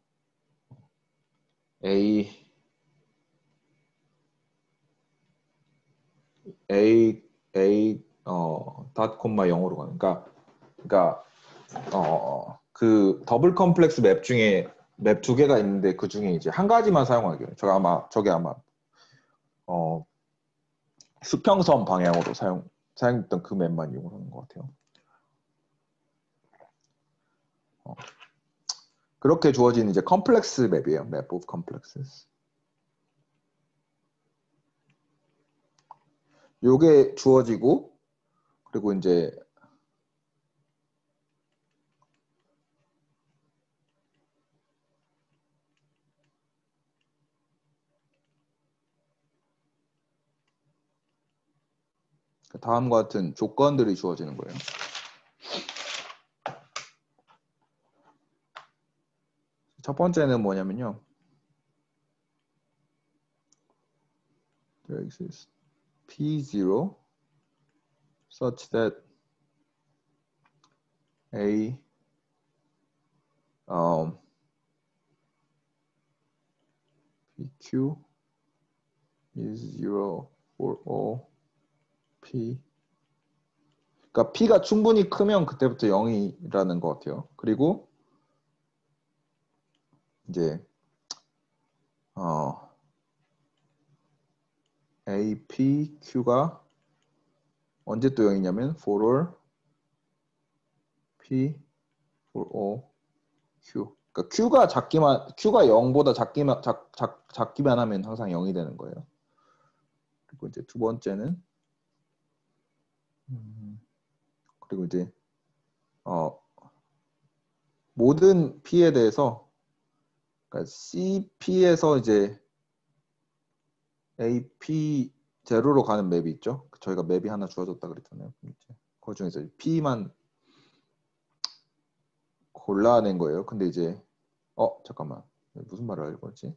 닷 콤마 0으로 가는 그러니까 그 더블 컴플렉스 맵 중에 맵 두 개가 있는데 그 중에 이제 한 가지만 사용하기로 저게 아마 수평선 방향으로 사용했던 그 맵만 이용을 하는 것 같아요. 그렇게 주어진 이제 컴플렉스 맵이에요. Map of Complexes. 요게 주어지고 그리고 이제 다음과 같은 조건들이 주어지는 거예요. 첫 번째는 뭐냐면요. There exists P0 such that A PQ is 0 for all P. 그러니까 P가 충분히 크면 그때부터 0이라는 것 같아요. 그리고 이제 A, P, Q가 언제 또 0이냐면 for all P for all Q. 그러니까 Q가 0보다 작기만 하면 항상 0이 되는 거예요. 그리고 이제 두 번째는 그리고 이제 모든 P에 대해서 그러니까 CP에서 이제 AP 제로로 가는 맵이 있죠. 저희가 맵이 하나 주어졌다 그랬잖아요. 그 중에서 P만 골라낸 거예요. 근데 이제 잠깐만 무슨 말을 하려고 했지?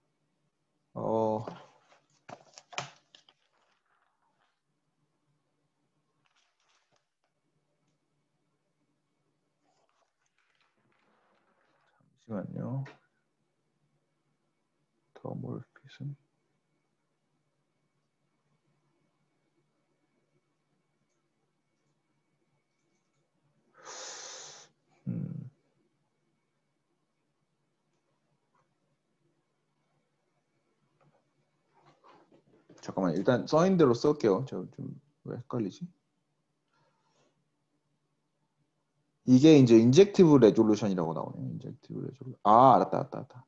잠시만요. 더 몰피슨. 잠깐만 일단 써인 대로 쓸게요. 저 좀 왜 헷갈리지? 이게 이제 인젝티브 레졸루션이라고 나오네요. 인젝티브 레졸루션. 알았다.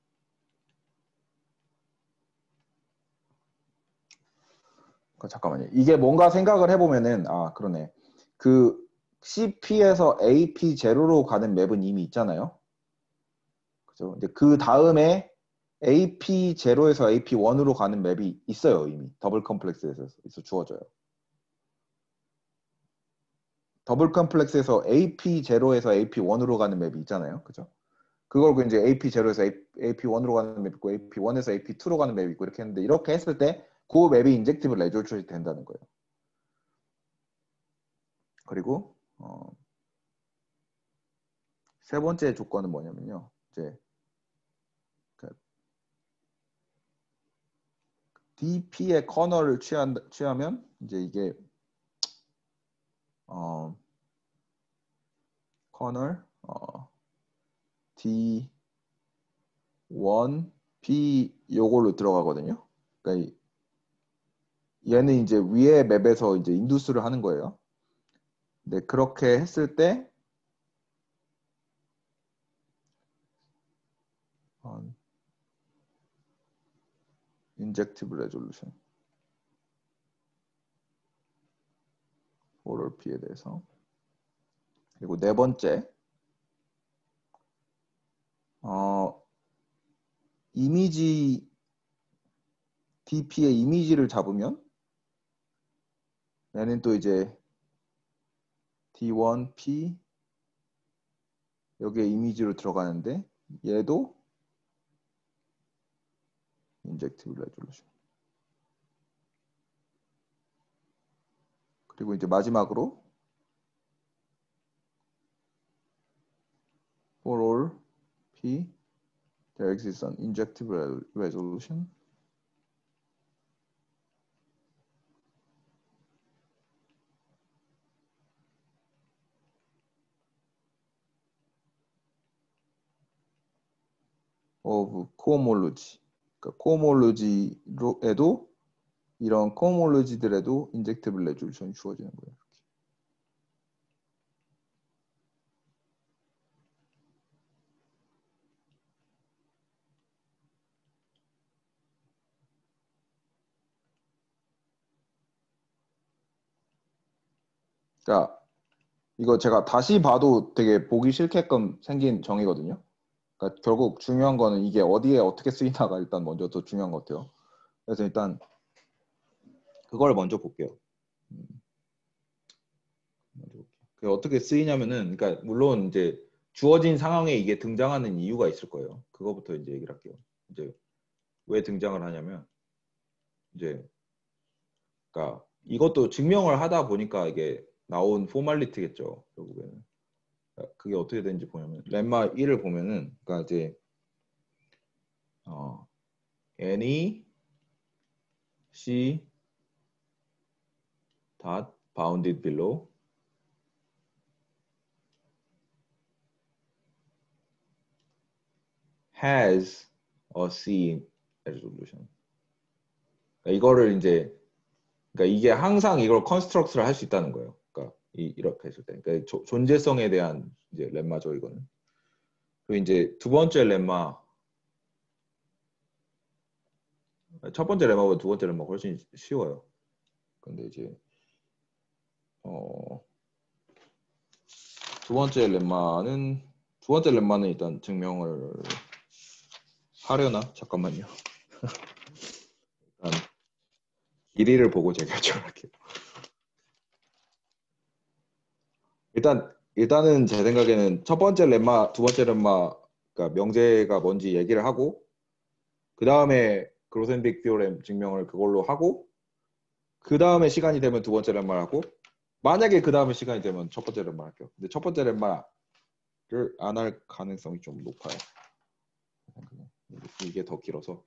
잠깐만요. 이게 뭔가 생각을 해보면은 그러네. 그 CP에서 AP 제로로 가는 맵은 이미 있잖아요. 그죠? 근데 그 다음에 AP 제로에서 AP 1으로 가는 맵이 있어요. 이미 더블 컴플렉스에서 주어져요. 더블 컴플렉스에서 AP 제로에서 AP 1으로 가는 맵이 있잖아요. 그죠? 그걸 이제 AP 제로에서 AP 1으로 가는 맵이 있고 AP 1에서 AP 2로 가는 맵이 있고 이렇게 했는데 이렇게 했을 때 그 맵이 인젝티브 레졸루션이 된다는 거예요. 그리고 세 번째 조건은 뭐냐면요. 이제 그 DP의 커널을 취하면 이제 이게 커널 D1P 요걸로 들어가거든요. 그러니까 얘는 이제 위에 맵에서 이제 인두스를 하는 거예요. 근데 그렇게 했을 때 인젝티브 레졸루션 ORP에 대해서. 그리고 네 번째 이미지 DP의 이미지를 잡으면 얘는 또 이제 D1P 여기에 이미지로 들어가는데 얘도 인젝티브 레졸루션. 그리고 이제 마지막으로 for all P there exists an injective resolution of cohomology. 그러니까 cohomology에도 이런 cohomology들에도 인젝티브 레졸루션이 주어지는 거예요. 그러니까 이거 제가 다시 봐도 되게 보기 싫게끔 생긴 정의거든요. 그러니까 결국 중요한 거는 이게 어디에 어떻게 쓰이나가 일단 먼저 더 중요한 것 같아요. 그래서 일단 그걸 먼저 볼게요. 그게 어떻게 쓰이냐면은, 그러니까 물론 이제 주어진 상황에 이게 등장하는 이유가 있을 거예요. 그거부터 이제 얘기를 할게요. 이제 왜 등장을 하냐면, 이제 그러니까 이것도 증명을 하다 보니까 이게 나온 포멀리티겠죠. 결국에는. 그러니까 그게 어떻게 되는지 보냐면 렘마 1을 보면은, 그러니까 이제 any c dot bounded below has a C resolution. 그러니까 이거를 이제 그러니까 이게 항상 이걸 컨스트럭트를 할 수 있다는 거예요. 그러니까 이렇게 했을 때, 그러니까 존재성에 대한 이제 렘마죠 이거는. 그리고 이제 두 번째 렘마, 첫 번째 렘마보다 두 번째 렘마가 훨씬 쉬워요. 근데 이제 두 번째 렘마는 일단 증명을 하려나? 잠깐만요. 일단 길이를 보고 제가 결정할게요. 일단은 제 생각에는 첫 번째 렘마, 두 번째 렘마, 그러니까 명제가 뭔지 얘기를 하고, 그 다음에 그로센빅 티오렘 증명을 그걸로 하고, 그 다음에 시간이 되면 두 번째 렘마를 하고, 만약에 그 다음에 시간이 되면 첫 번째 렘마 할게요. 근데 첫 번째 렘마를 안 할 가능성이 좀 높아요. 이게 더 길어서.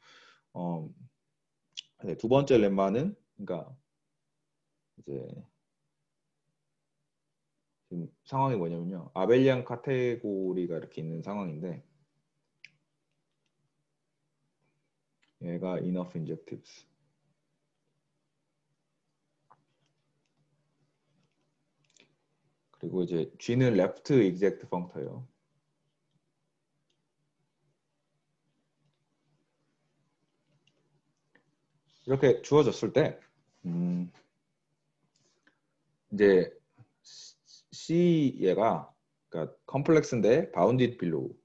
두 번째 렘마는, 그러니까 이제 지금 상황이 뭐냐면요. 아벨리안 카테고리가 이렇게 있는 상황인데, 얘가 enough injectives. 그리고 이제 G는 left exact functor예요. 이렇게 주어졌을 때 이제 C 얘가 그러니까 컴플렉스인데 bounded below.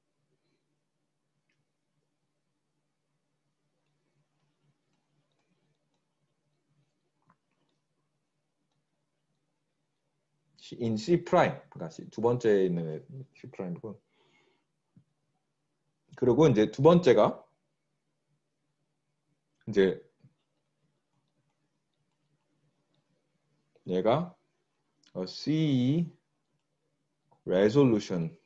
in C 프라임. 그러니까 두 번째에 있는 C 프라임이고. 그리고 이제 두 번째가 이제 얘가 C resolution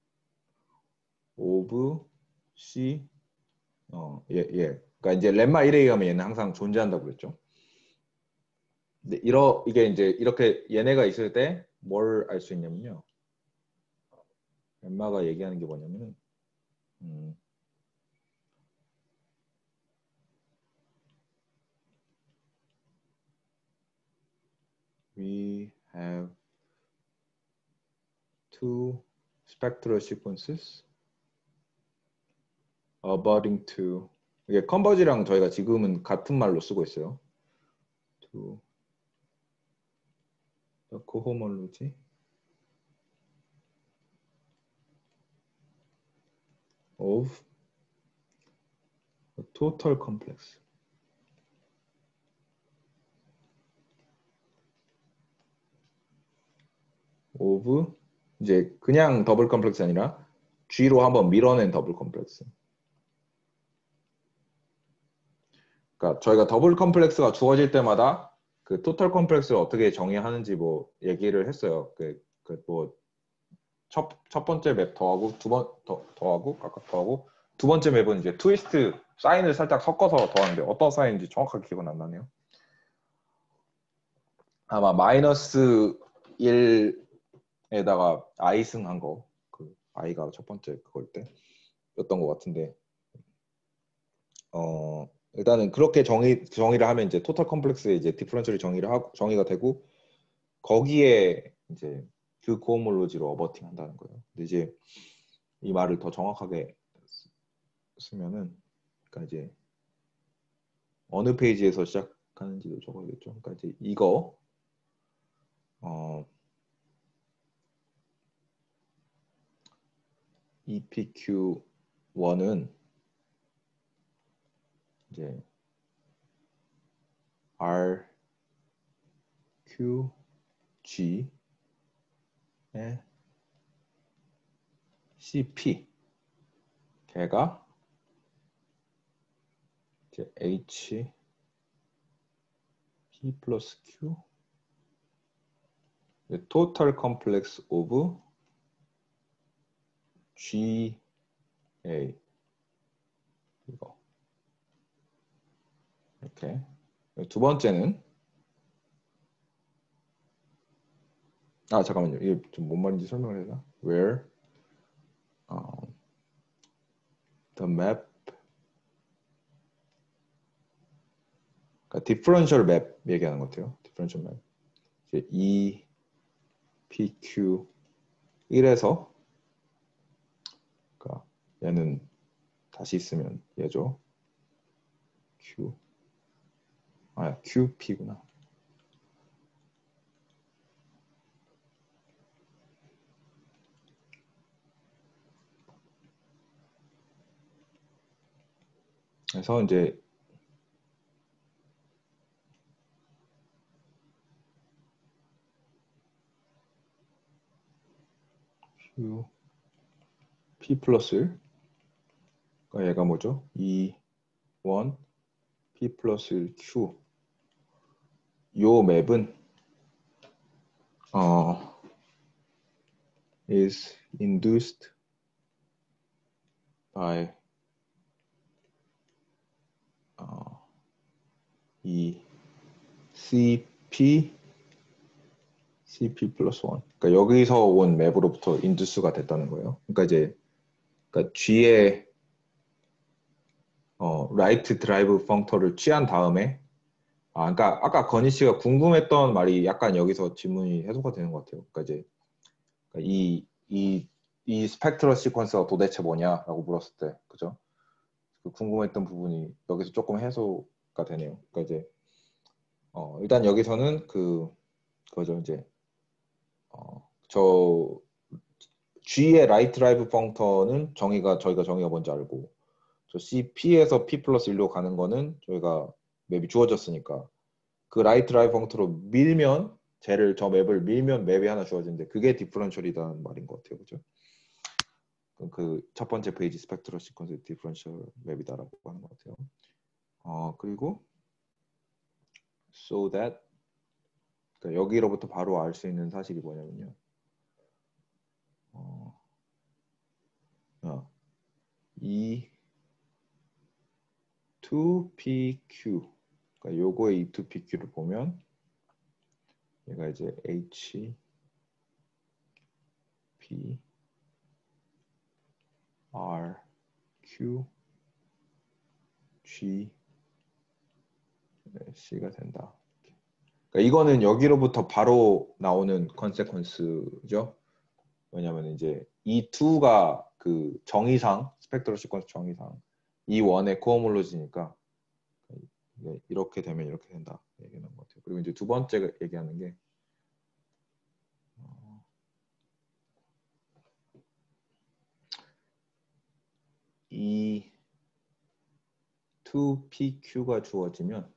of C 예. 그러니까 이제 렘마 1에 의하면 얘는 항상 존재한다고 그랬죠. 근데 이게 이제 이렇게 얘네가 있을 때 뭘 알 수 있냐면요. 렘마가 얘기하는 게 뭐냐면은 we have two spectral sequences according to 이게 컨버지랑 저희가 지금은 같은 말로 쓰고 있어요. to the cohomology of a total complex. of 이제 그냥 더블 컴플렉스 아니라 G로 한번 밀어낸 더블 컴플렉스. 그러니까 저희가 더블 컴플렉스가 주어질 때마다 그 토탈 컴플렉스를 어떻게 정의하는지 뭐 얘기를 했어요. 뭐 첫 번째 맵 더하고 더하고 각각 더하고 두 번째 맵은 이제 트위스트 사인을 살짝 섞어서 더하는데 어떤 사인인지 정확하게 기억은 안 나네요. 아마 마이너스 1에다가 i 승한 거, 그 i가 첫 번째 그걸 때였던 것 같은데, 일단은 그렇게 정의를 하면 이제 토탈 컴플렉스에 이제 디퍼런셜이 정의가 되고 거기에 이제 그 코호몰로지로 어버팅 한다는 거예요. 근데 이제 이 말을 더 정확하게 쓰면은, 그러니까 이제 어느 페이지에서 시작하는지도 적어야겠죠. 그러니까 이제 이거 EPQ1은 이제 RQG의 CP 걔가 이제 HP 플러스 Q total complex of GA 이거 이렇게. 두 번째는 잠깐만요. 이게 좀 뭔 말인지 설명을 해야 되나? Where the map 그러니까 differential map 얘기하는 것 같아요. differential map. 이제 EPQ 1에서 그러니까 얘는 다시 쓰면 얘죠. QP구나. 그래서 이제 P 플러스 그러니까 얘가 뭐죠? 2, 1, P 플러스 Q 요 맵은 is induced by 이 CP 플러스 1 그러니까 여기서 온 맵으로부터 인두스가 됐다는 거예요. 그러니까 이제 G의 라이트 드라이브 펑터를 취한 다음에 그러니까 아까 건희 씨가 궁금했던 말이 약간 여기서 질문이 해소가 되는 것 같아요. 그러니까 이제 이 스펙트럴 시퀀스가 도대체 뭐냐라고 물었을 때, 그죠? 그 궁금했던 부분이 여기서 조금 해소가 되네요. 그러니까 이제 일단 여기서는 그거죠 이제 저 G의 라이트 드라이브 펑터는 저희가 정의가 뭔지 알고 저 CP에서 P 플러스 1로 가는 거는 저희가 맵이 주어졌으니까 그 라이트 드라이브 펑터로 밀면 저 맵을 밀면 맵이 하나 주어지는데 그게 디퍼런셜이라는 말인 것 같아요. 그죠? 그 첫 번째 페이지 스펙트럴 시퀀스 디퍼런셜 맵이다라고 하는 것 같아요. 그리고 so that 그러니까 여기로부터 바로 알 수 있는 사실이 뭐냐면요. E2PQ. 그러니까 요거의 E2PQ를 보면 얘가 이제 H, P, R, Q, G, C가 된다. 그러니까 이거는 여기로부터 바로 나오는 컨세퀀스죠. 왜냐면 이제 E2가 그 정의상 스펙트럴 시퀀스 정의상 E1의 코호몰로지니까 이렇게 되면 이렇게 된다 얘기하는 것 같아요. 그리고 이제 두 번째 얘기하는 게 E2PQ가 주어지면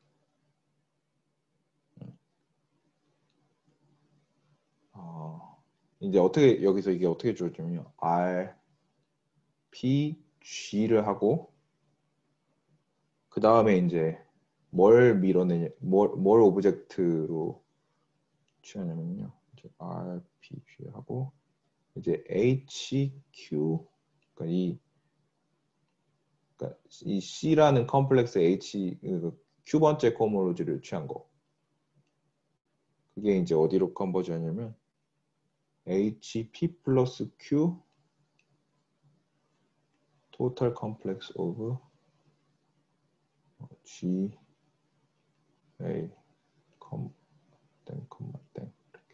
이제 어떻게 여기서 이게 어떻게 주어지면요. R, P, G를 하고 그 다음에 이제 뭘 밀어내냐, 뭘 오브젝트로 취하냐면요. 이제 R, P, G 하고 이제 H, Q, 그러니까 이 C라는 컴플렉스 H, Q 번째 코모로지를 취한 거. 그게 이제 어디로 컨버지 하냐면 HP 플러스 Q total complex of G, A, 땡, 땡.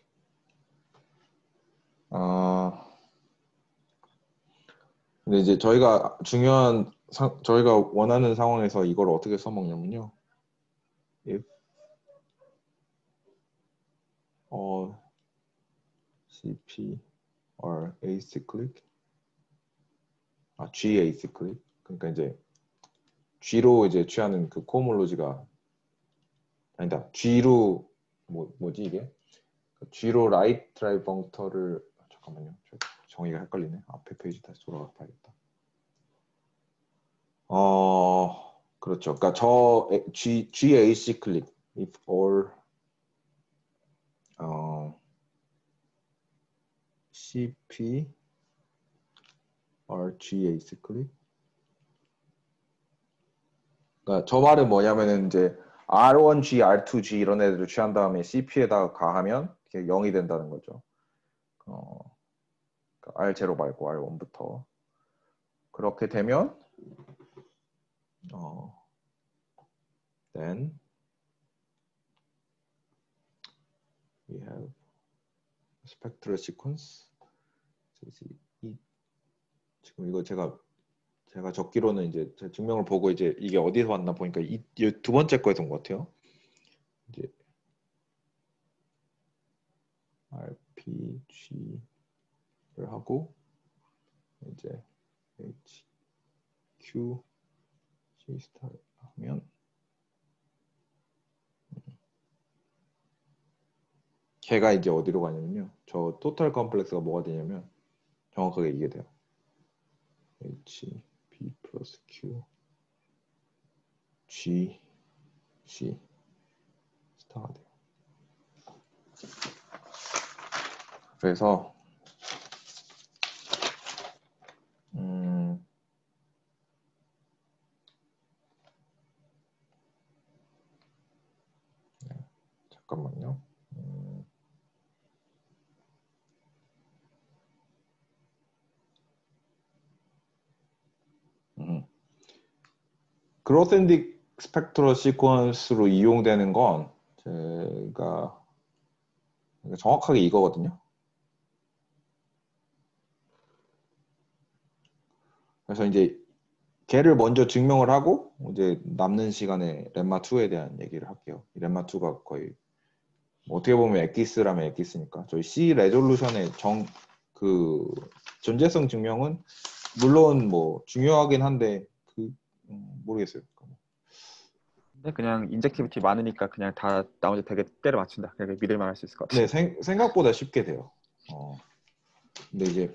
근데 이제 저희가 저희가 원하는 상황에서 이걸 어떻게 써먹냐면요. if CP or acyclic, G acyclic. 그러니까 이제 G로 이제 취하는 그 코호몰로지가 아니다. G로 뭐지 이게? G로 라이트 드라이브 펑터를 잠깐만요. 정의가 헷갈리네. 앞에 페이지 다시 돌아가 봐야겠다. 그렇죠. 그러니까 G acyclic if all CP or G acyclic. 그러니까 저 말은 뭐냐면은 이제 R1G, R2G 이런 애들을 취한 다음에 CP에다가 가하면 0이 된다는 거죠. 그러니까 R0 말고 R1부터. 그렇게 되면 then we have spectral sequence. 지금 이거 제가 적기로는 이제 제 증명을 보고 이제 이게 어디서 왔나 보니까 이 두 번째 거에서 온 것 같아요. 이제 RPG를 하고 이제 HQ C 스타 하면 걔가 이제 어디로 가냐면요. 저 토탈 컴플렉스가 뭐가 되냐면 정확하게 이게 돼요. H, B 플러스 Q, G, C 스타가 돼요. 그래서 잠깐만요. 그로센딕 스펙트럴 시퀀스로 이용되는 건 제가 정확하게 이거거든요. 그래서 이제 걔를 먼저 증명을 하고 이제 남는 시간에 렘마 2에 대한 얘기를 할게요. 렘마 2가 거의 어떻게 보면 엑기스라면 엑기스니까 저희 C 레졸루션의 그 존재성 증명은 물론 뭐 중요하긴 한데 모르겠어요. 근데 그냥 인젝티비티 많으니까 그냥 다 나머지 되게 때려 맞춘다. 그냥 믿을만 할 수 있을 것 같아요. 네, 생각보다 쉽게 돼요. 근데 이제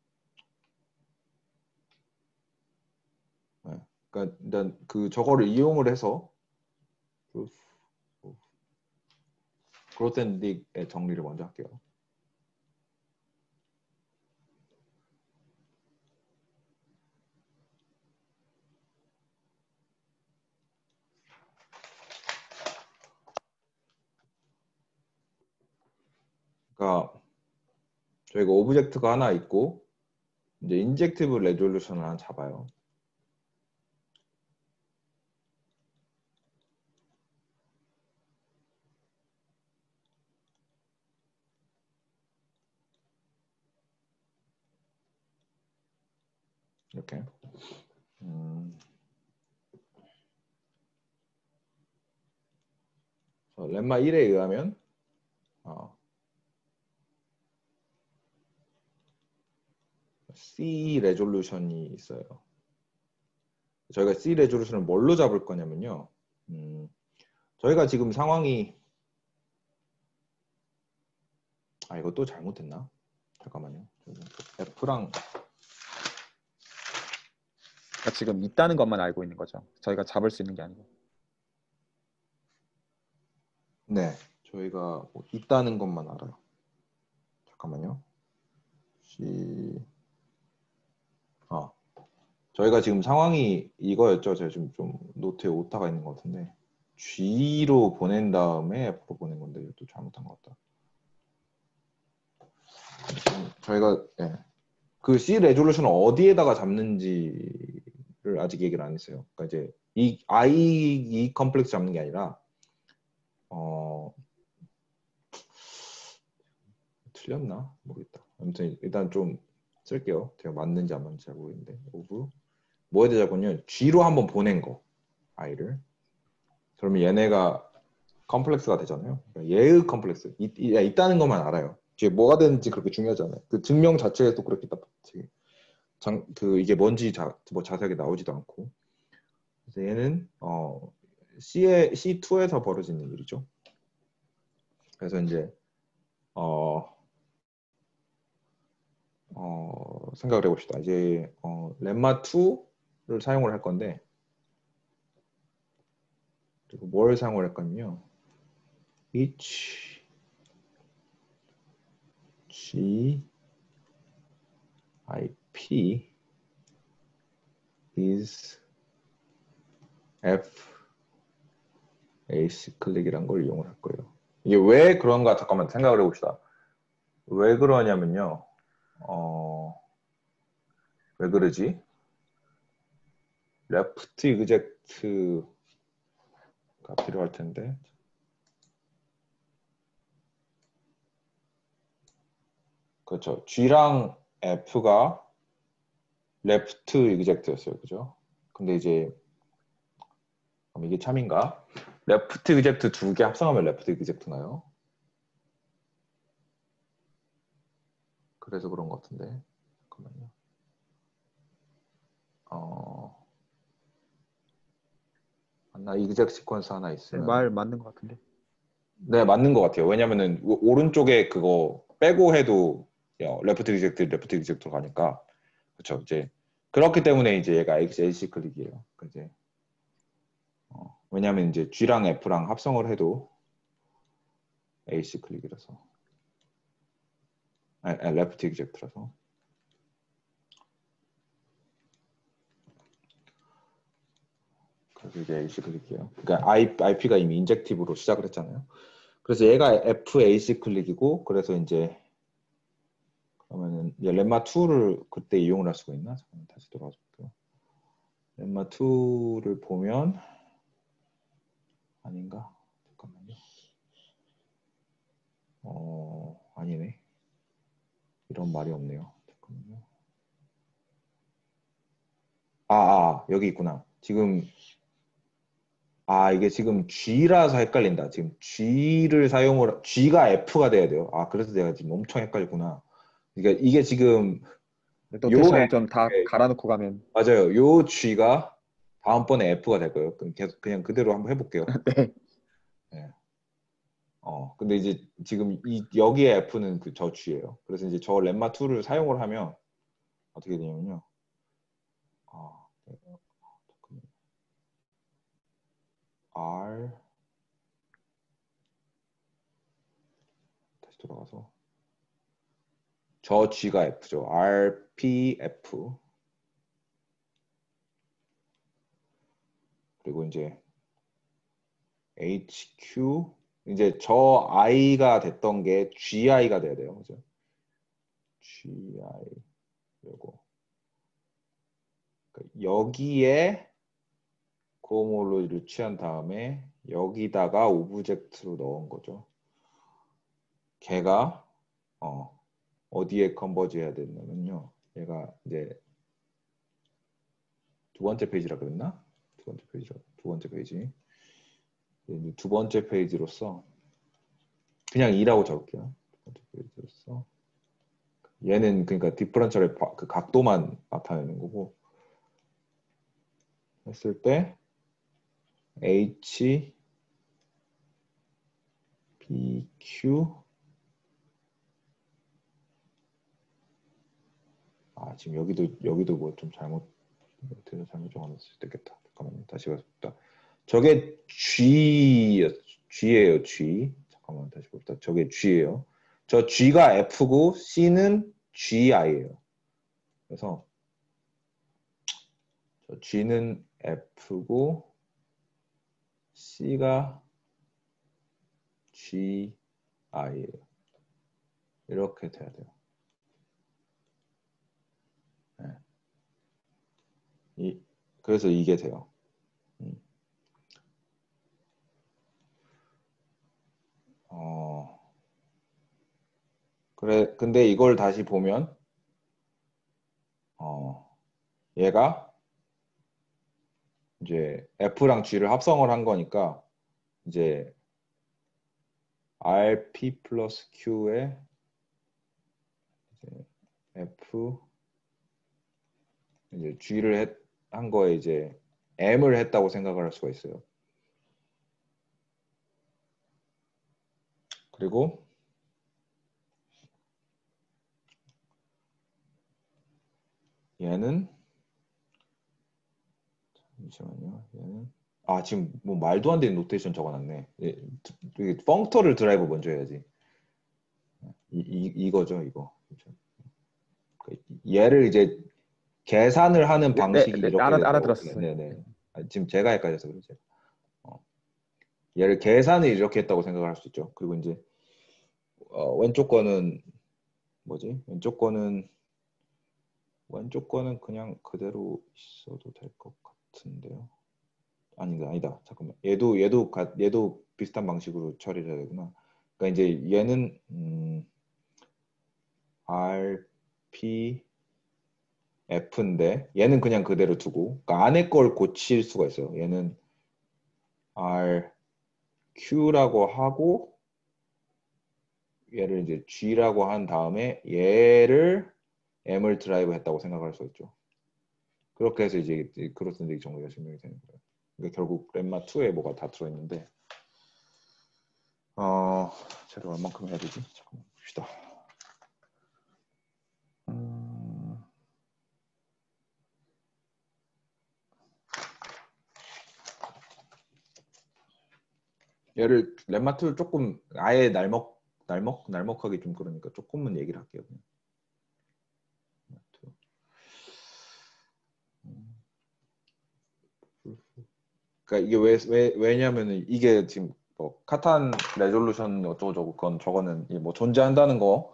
그러니까 일단 그 저거를 이용을 해서 그로센딕의 정리를 먼저 할게요. 그러니까 저희가 오브젝트가 하나 있고 이제 인젝티브 레졸루션을 하나 잡아요. 이렇게. 렘마 1에 의하면 C 레졸루션이 있어요. 저희가 C 레졸루션을 뭘로 잡을 거냐면요. 저희가 지금 상황이 이거 또 잘못했나? 잠깐만요. F랑 그러니까 지금 있다는 것만 알고 있는 거죠. 저희가 잡을 수 있는 게 아니고. 네, 저희가 뭐 있다는 것만 알아요. 잠깐만요. C 저희가 지금 상황이 이거였죠. 제가 지금 좀 노트에 오타가 있는 것 같은데 G로 보낸 다음에 F로 보낸 건데 또 잘못한 것 같다. 저희가 그 C 레졸루션을 어디에다가 잡는지를 아직 얘기를 안 했어요. 그러니까 이제 이 컴플렉스 잡는 게 아니라 틀렸나? 모르겠다. 아무튼 일단 좀 쓸게요. 제가 맞는지 안 맞는지 잘 모르겠는데 오브 뭐에 대자군요. G로 한번 보낸 거 I를. 그러면 얘네가 컴플렉스가 되잖아요. 그러니까 얘의 컴플렉스 있다는 것만 알아요. 이게 뭐가 되는지 그렇게 중요하지 않아요. 그 증명 자체에도 그렇게 이게 뭔지 뭐 자세하게 나오지도 않고. 그래서 얘는 C2에서 벌어지는 일이죠. 그래서 이제 생각을 해봅시다. 이제 렘마 2를 사용을 할 건데 그리고 뭘 사용을 할 거냐면요. each G IP is F AC 클릭이란 걸 이용을 할 거예요. 이게 왜 그런가 잠깐만 생각을 해봅시다. 왜 그러냐면요. 왜 그러지? 레프트 이그젝트가 필요할 텐데. 그렇죠. G랑 F가 레프트 이그젝트였어요. 그죠? 근데 이제 이게 참인가? 레프트 이그젝트 두 개 합성하면 레프트 이그젝트나요? 그래서 그런 것 같은데. 잠깐만요. 나 이그젝트 시퀀스 하나 있으면 말 맞는 것 같은데. 네, 맞는 것 같아요. 왜냐면은 오른쪽에 그거 빼고 해도 레프트 이젝트, 이젝트로 가니까 그렇죠. 이제 그렇기 때문에 이제 얘가 AC 클릭이에요. 이제 왜냐면 이제 G랑 F랑 합성을 해도 AC 클릭이라서 레프트 이젝트라서 그래서 이게 AC 클릭이에요. 그러니까 IP가 이미 인젝티브로 시작을 했잖아요. 그래서 얘가 F AC 클릭이고 그래서 이제 그러면은 렘마 2를 그때 이용을 할 수가 있나? 잠깐만 다시 돌아가 볼게요. 렘마 2를 보면 아닌가? 잠깐만요. 아니네. 이런 말이 없네요. 잠깐만요. 여기 있구나. 지금 이게 지금 G라서 헷갈린다. 지금 G가 F가 돼야 돼요. 그래서 내가 지금 엄청 헷갈렸구나. 그러니까 이게 지금 노테이션을 좀 다 갈아놓고 가면 맞아요. 요 G가 다음번에 F가 될 거예요. 그럼 계속 그냥 그대로 한번 해볼게요. 네. 네. 근데 이제 지금 여기에 F는 저 G예요. 그래서 이제 저 렘마 2를 사용을 하면 어떻게 되냐면요. 네. R 다시 돌아가서 저 G가 F죠. RPF 그리고 이제 HQ 이제 저 i가 됐던 게 gi가 돼야 돼요. 그죠? gi 요거. 여기에 코모로이를 취한 다음에 여기다가 오브젝트로 넣은 거죠. 걔가 어디에 컨버지 해야 되냐면요. 얘가 이제 두 번째 페이지라 그랬나? 두 번째 페이지. 이제 두 번째 페이지로서 그냥 2라고 적을게요. 두 번째 페이지로서 얘는 그러니까 디퍼런셜의 그 각도만 나타내는 거고 했을 때 H, P, Q 지금 여기도 뭐 좀 잘못 적어놨을 수도 있겠다. 잠깐만요. 다시 가봅시다. 저게 G예요. G. 잠깐만 다시 봅시다. 저게 G예요. 저 G가 F고 C는 GI예요. 그래서 저 G는 F고 C가 GI예요. 이렇게 돼야 돼요. 네. 그래서 이게 돼요. 그래, 근데 이걸 다시 보면 얘가 이제 F랑 G를 합성을 한 거니까 이제 RP 플러스 Q에 F 이제 G를 한 거에 이제 M을 했다고 생각을 할 수가 있어요. 그리고 얘는 잠시만요. 얘는 지금 뭐 말도 안 되는 노테이션 적어놨네. 펑터를 드라이브 먼저 해야지. 이거죠, 이거. 얘를 이제 계산을 하는 방식이 이렇게 돼서 알아들었어요. 네네. 지금 제가 헷갈려서 그러죠. 얘를 계산을 이렇게 했다고 생각을 할 수 있죠. 그리고 이제 왼쪽 거는 뭐지? 왼쪽 거는 그냥 그대로 있어도 될 것 같은데요. 아니다. 잠깐만. 얘도 비슷한 방식으로 처리를 해야 되구나. 그러니까 이제 얘는 RP F인데 얘는 그냥 그대로 두고 그러니까 안에 걸 고칠 수가 있어요. 얘는 RQ라고 하고 얘를 이제 G라고 한 다음에 얘를 M을 드라이브 했다고 생각할 수 있죠. 그렇게 해서 이제 크로스인덱 정리가 증명이 되는 거예요. 그러니까 결국 렘마 2에 뭐가 다 들어있는데 제가 얼만큼 해야 되지? 잠깐만 봅시다. 얘를 렘마 2를 조금 아예 날먹하게 좀 그러니까 조금만 얘기를 할게요. 그냥. 그러니까 이게 왜냐면은 이게 지금 뭐 카탄 레졸루션 어쩌고저쩌고 저거는 뭐 존재한다는 거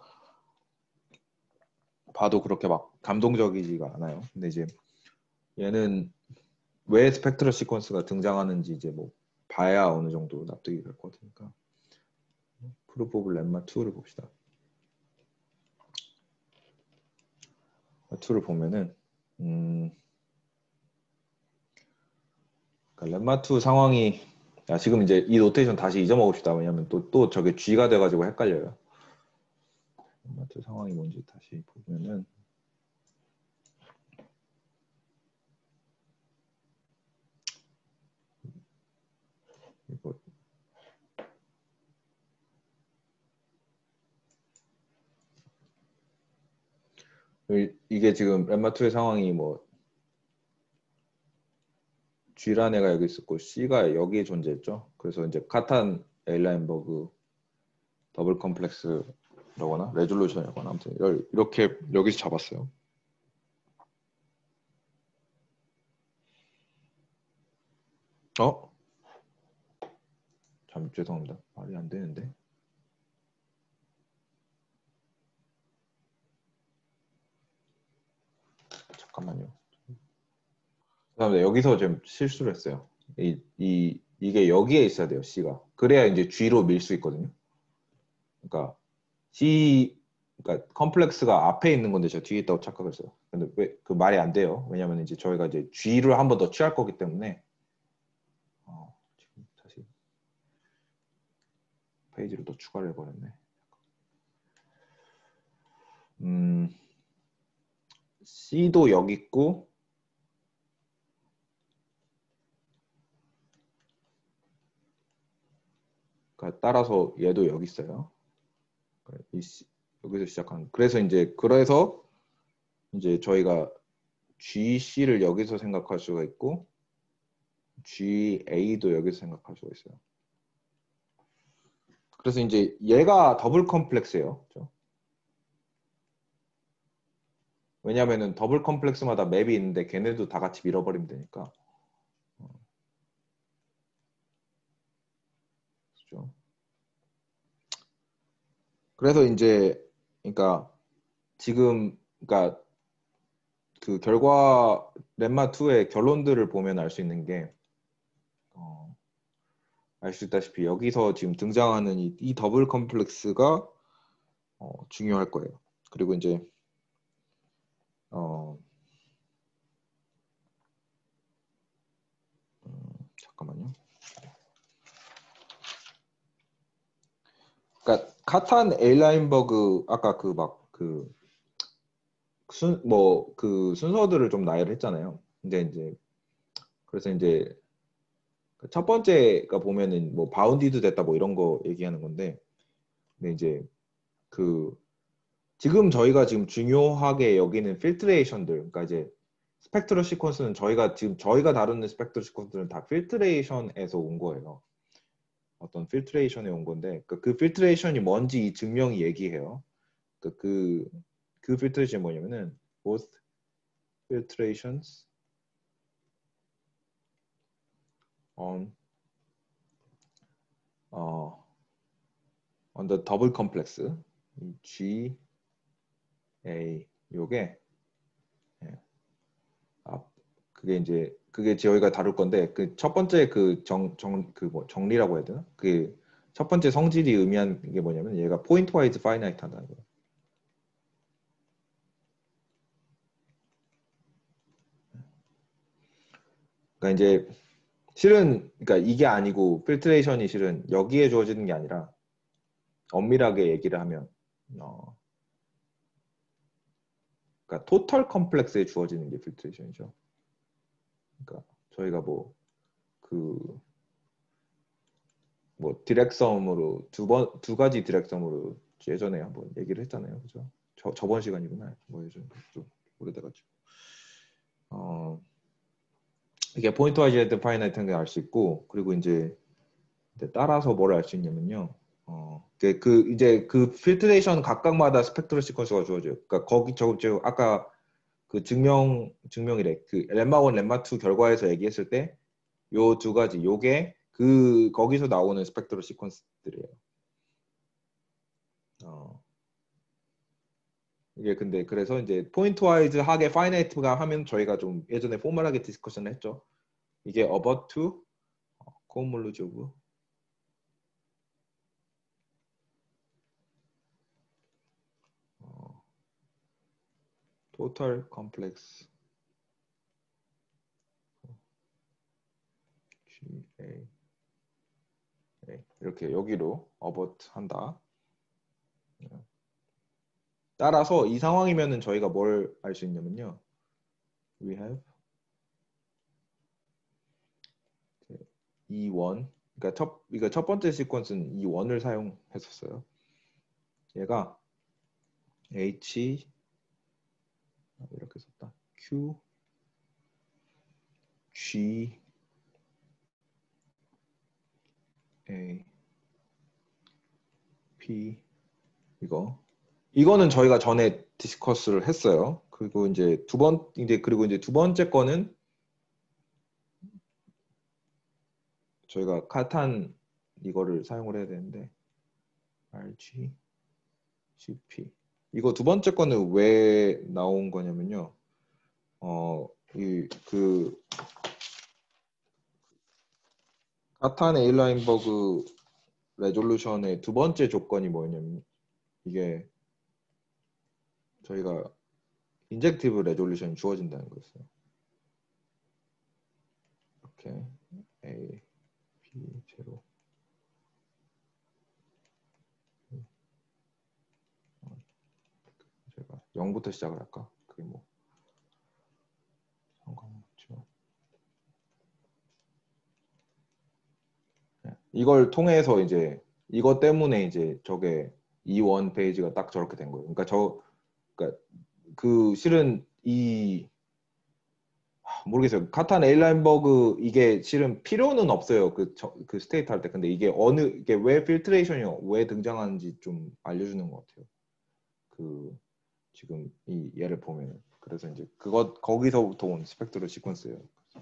봐도 그렇게 막 감동적이지가 않아요. 근데 이제 얘는 왜 스펙트럴 시퀀스가 등장하는지 이제 뭐 봐야 어느 정도 납득이 될 것 같으니까 프루프 오브 렘마 2를 봅시다. 2를 보면은 그러니까 렘마 2 상황이 지금 이제 이 노테이션 다시 잊어먹읍시다. 왜냐면 또 저게 G가 돼가지고 헷갈려요. 렘마 2 상황이 뭔지 다시 보면은 이게 지금 렘마 2의 상황이 뭐 G라는 애가 여기 있었고 C가 여기에 존재했죠. 그래서 이제 카탄 에일라인버그 더블 컴플렉스라거나 레졸루션이라거나 아무튼 이렇게 여기서 잡았어요. 참 죄송합니다. 말이 안 되는데. 잠깐만요. 그다음에 여기서 좀 실수를 했어요. 이게 여기에 있어야 돼요, C가. 그래야 이제 G로 밀 수 있거든요. 그러니까 그러니까 컴플렉스가 앞에 있는 건데 제가 뒤에 있다고 착각을 했어요. 근데 왜 그 말이 안 돼요? 왜냐면 이제 저희가 이제 G를 한 번 더 취할 거기 때문에 지금 다시 페이지를 더 추가를 해버렸네. C도 여기 있고 그러니까 따라서 얘도 여기 있어요. 여기서 시작하는. 그래서 저희가 GC를 여기서 생각할 수가 있고 GA도 여기서 생각할 수가 있어요. 그래서 이제 얘가 더블 컴플렉스예요. 그렇죠? 왜냐하면은 더블 컴플렉스마다 맵이 있는데 걔네도 다 같이 밀어버리면 되니까. 그렇죠? 그래서 이제 그러니까 지금 그러니까 그 결과 렘마 2의 결론들을 보면 알 수 있는 게 알 수 있다시피 여기서 지금 등장하는 이 더블 컴플렉스가 중요할 거예요. 그리고 이제 잠깐만요. 그러니까 카탄 에일라인버그 아까 그 순서들을 좀 나열했잖아요. 근데 이제 그래서 이제 첫 번째가 보면은 뭐 바운디드 됐다 뭐 이런 거 얘기하는 건데, 근데 이제 그 지금 저희가 지금 중요하게 여기는 필트레이션들, 그러니까 이제 스펙트럴 시퀀스는 저희가 다루는 스펙트럴 시퀀스는 다 필트레이션에서 온 거예요. 어떤 필트레이션에 온 건데 그 필트레이션이 뭔지 이 증명이 얘기해요. 그 필트레이션이 뭐냐면은 both filtrations on on the double complex G A 요게 그게 저희가 다룰 건데 그 첫 번째 정리라고 해야 되나? 그 첫 번째 성질이 의미하는 게 뭐냐면 얘가 포인트 와이즈 파이나이트 한다는 거예요. 그러니까 이제 실은 그러니까 이게 아니고 필트레이션이 실은 여기에 주어지는 게 아니라 엄밀하게 얘기를 하면 그러니까 토탈 컴플렉스에 주어지는 게 필트레이션이죠. 그러니까 저희가 디렉섬으로 두 가지 디렉섬으로 예전에 한번 얘기를 했잖아요, 그죠? 저번 시간이구나. 뭐 요즘 좀 오래돼가지고 이게 포인트 와이즈 헤드 파이나이트는 알 수 있고, 그리고 이제 따라서 뭘 알 수 있냐면요. 이제 그 필트레이션 각각마다 스펙트럴 시퀀스가 주어져요. 그러니까 거기 저 아까 그 증명이래. 그 렘마 1, 렘마 2 결과에서 얘기했을 때 요 두 가지 요게 거기서 나오는 스펙트럴 시퀀스들이에요. 이게 근데 그래서 이제 포인트 와이즈 하게 파이나이트가 하면 저희가 좀 예전에 포멀하게 디스커션을 했죠. 이게 about to cohomology of total complex GA 이렇게 여기로 about 한다. 따라서 이 상황이면은 저희가 뭘 알 수 있냐면요. We have E1. 그러니까 첫 번째 시퀀스는 E1을 사용했었어요. 얘가 H 이렇게 썼다. Q G A P 이거는 저희가 전에 디스커스를 했어요. 그리고 이제 두 번째 거는 저희가 카탄 이거를 사용을 해야 되는데 RG, CP. 이거 두 번째 거는 왜 나온 거냐면요. 그 카탄 에일라인버그 레졸루션의 두 번째 조건이 뭐였냐면 이게 저희가 인젝티브 레졸루션이 주어진다는 거였어요. 이렇게 A, B, 0 제가 0부터 시작을 할까? 그게 뭐 상관없죠. 이걸 통해서 이제 이것 때문에 이제 저게 E1 페이지가 딱 저렇게 된 거예요. 그러니까 그 실은 모르겠어요. 카탄 에일라인버그 이게 실은 필요는 없어요. 그 스테이트 할 때. 근데 이게 왜 필트레이션이 왜 등장하는지 좀 알려주는 것 같아요. 지금 이 예를 보면 그래서 이제 거기서부터 온 스펙트럴 시퀀스예요.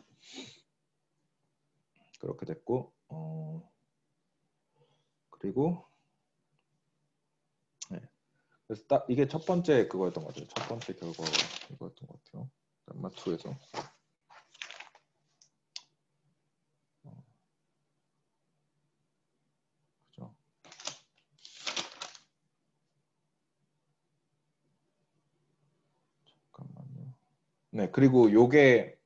그렇게 됐고 그리고 네. 그래서 딱 이게 첫 번째 그거였던 것 같아요. 첫 번째 결과가 이거였던 것 같아요. 람마2에서 그죠? 잠깐만요. 네, 그리고 요게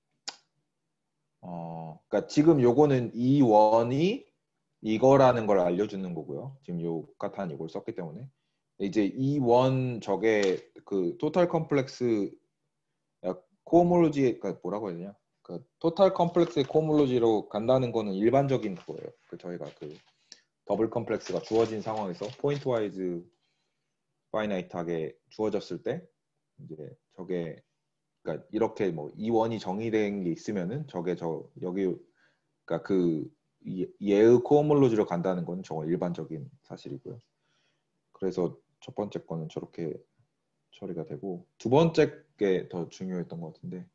그러니까 지금 요거는 E1이 이거라는 걸 알려주는 거고요. 지금 요 카탄 이걸 썼기 때문에 이제 E1 저게 그 토탈 컴플렉스 코호몰로지 그러니까 뭐라고 해야 되냐? 그 토탈 컴플렉스의 코호몰로지로 간다는 거는 일반적인 그거예요. 저희가 그 더블 컴플렉스가 주어진 상황에서 포인트 와이즈 파이나이트하게 주어졌을 때 이제 저게 그러니까 이렇게 뭐 E1이 정의된 게 있으면은 저게 여기 그러니까 얘의 코호몰로지로 간다는 건 저거 일반적인 사실이고요. 그래서 첫 번째 거는 저렇게 처리가 되고 두 번째 게 더 중요했던 것 같은데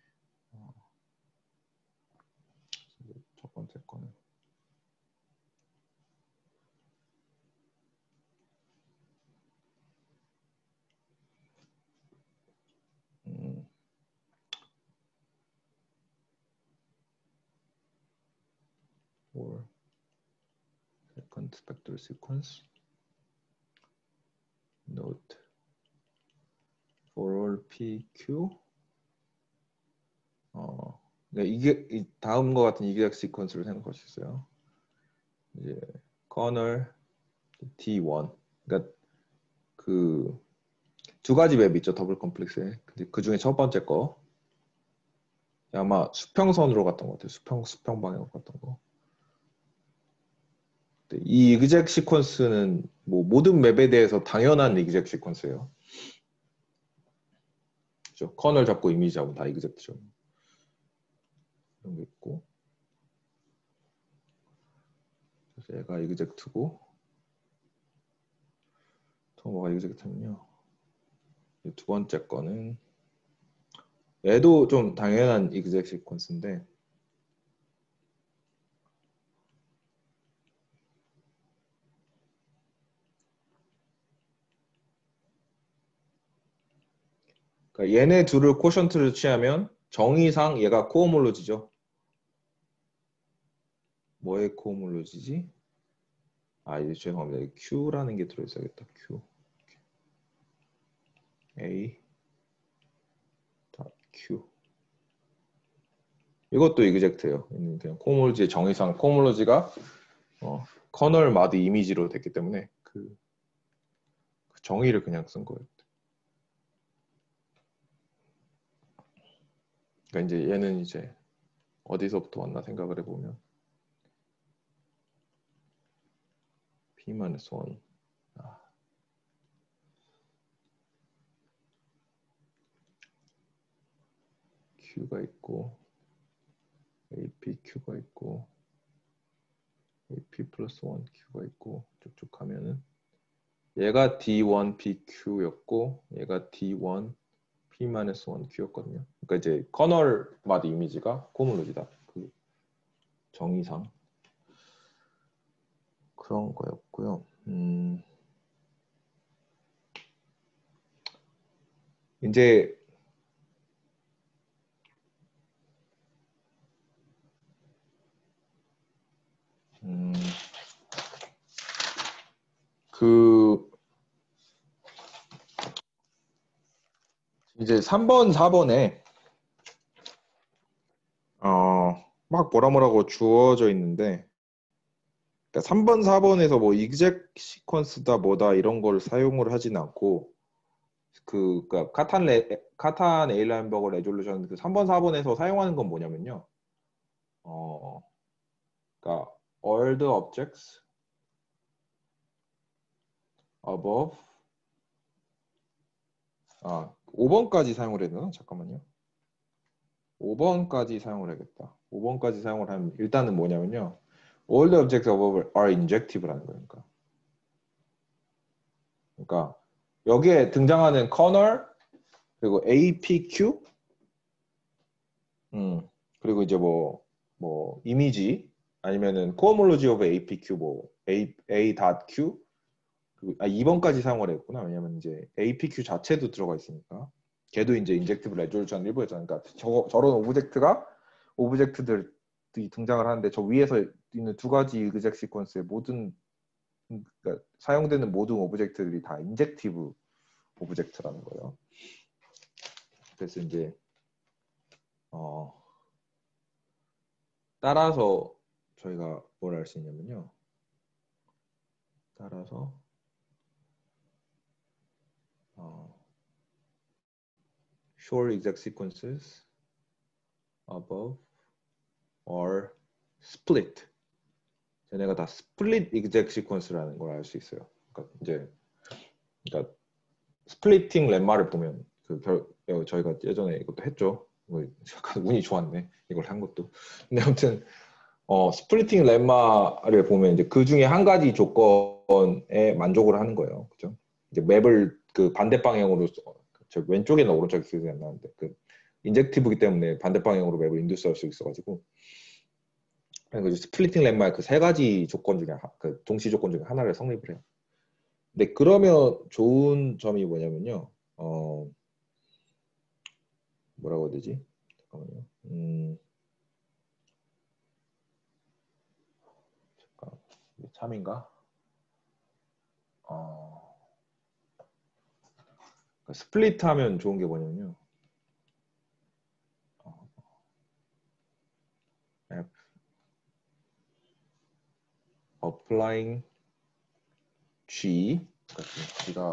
첫 번째 거는 for second spectral sequence note for all PQ 네, 이게 다음과 같은 이기적 시퀀스를 생각할 수 있어요. 이제 커널 T1 그러니까 그 두 가지 맵 있죠 더블 컴플렉스에 그 중에 첫 번째 거 아마 수평선으로 갔던 것 같아요. 수평 방향으로 갔던 거. 이 이그젝 시퀀스는 뭐 모든 맵에 대해서 당연한 이그젝 시퀀스예요. 그렇죠? 커널 잡고 이미지 잡으면 다 이그젝트죠. 이런 게 있고 그래서 얘가 이그젝트고 또 뭐가 이그젝트냐면요. 두 번째 거는 얘도 좀 당연한 이그젝 시퀀스인데 그러니까 얘네 둘을 코션트를 취하면 정의상 얘가 코호몰로지죠. 뭐의 코호몰로지지? 이제 죄송합니다. Q라는 게 들어있어야겠다. Q. A. Q. 이것도 이그젝트예요. 그냥 코호몰로지의 정의상 코호몰로지가 커널 마드 이미지로 됐기 때문에 그 정의를 그냥 쓴 거예요. 그러니까 이제 얘는 이제 어디서부터 왔나 생각을 해보면 P-1 Q가 있고 APQ가 있고 AP 플러스 1 Q가 있고 쭉쭉 가면은 얘가 D1PQ였고 얘가 D1 P-1 Q였거든요. 그러니까 이제 커널 마드 이미지가 코호몰로지다. 그 정의상. 그런 거였고요. 이제 그 이제 3번, 4번에 막 뭐라고 주어져 있는데, 그러니까 3번, 4번에서 뭐 exec 시퀀스다 뭐다 이런 걸 사용을 하진 않고, 그러니까 카탄 에일란버그 레졸루션 그 3번, 4번에서 사용하는 건 뭐냐면요. 그러니까 all the objects above 5번까지 사용을 해야 되나? 잠깐만요. 5번까지 사용을 해야겠다. 5번까지 사용을 하면 일단은 뭐냐면요. All the objects above are injective라는 거니까. 그러니까 여기에 등장하는 kernel 그리고 APQ 그리고 이제 뭐 이미지 아니면은 cohomology of APQ 뭐 A.Q 그리고 2번까지 사용을 했구나. 왜냐면 이제 APQ 자체도 들어가 있으니까. 걔도 이제 인젝티브 레졸루션 일부였잖아요. 그러니까 저런 오브젝트들이 등장을 하는데 저 위에서 있는 두 가지 이그젝 시퀀스의 모든 그러니까 사용되는 모든 오브젝트들이 다 인젝티브 오브젝트라는 거예요. 그래서 이제 따라서 저희가 뭘 할 수 있냐면요. 따라서 sure exact sequences above or split. 쟤네가 다 split exact sequence라는 걸 알 수 있어요. 그러니까 스플리팅 렘마를 보면 저희가 예전에 이것도 했죠. 약간 운이 좋았네. 이걸 한 것도. 근데 아무튼 스플리팅 렘마를 보면 이제 그 중에 한 가지 조건에 만족을 하는 거예요. 그죠? 이제 맵을 그 반대 방향으로 저 왼쪽이나 오른쪽에 기억이 안 나는데 그 인젝티브이기 때문에 반대 방향으로 맵을 인듀스할 수 있어가지고 그래서 스플리팅 렘마의 그 세 가지 조건 중에 그 동시 조건 중에 하나를 성립을 해요. 근데 그러면 좋은 점이 뭐냐면요. 뭐라고 해야 되지? 잠깐만요. 잠깐. 이게 참인가? 스플리트 하면 좋은 게 뭐냐면요. applying G 그러니까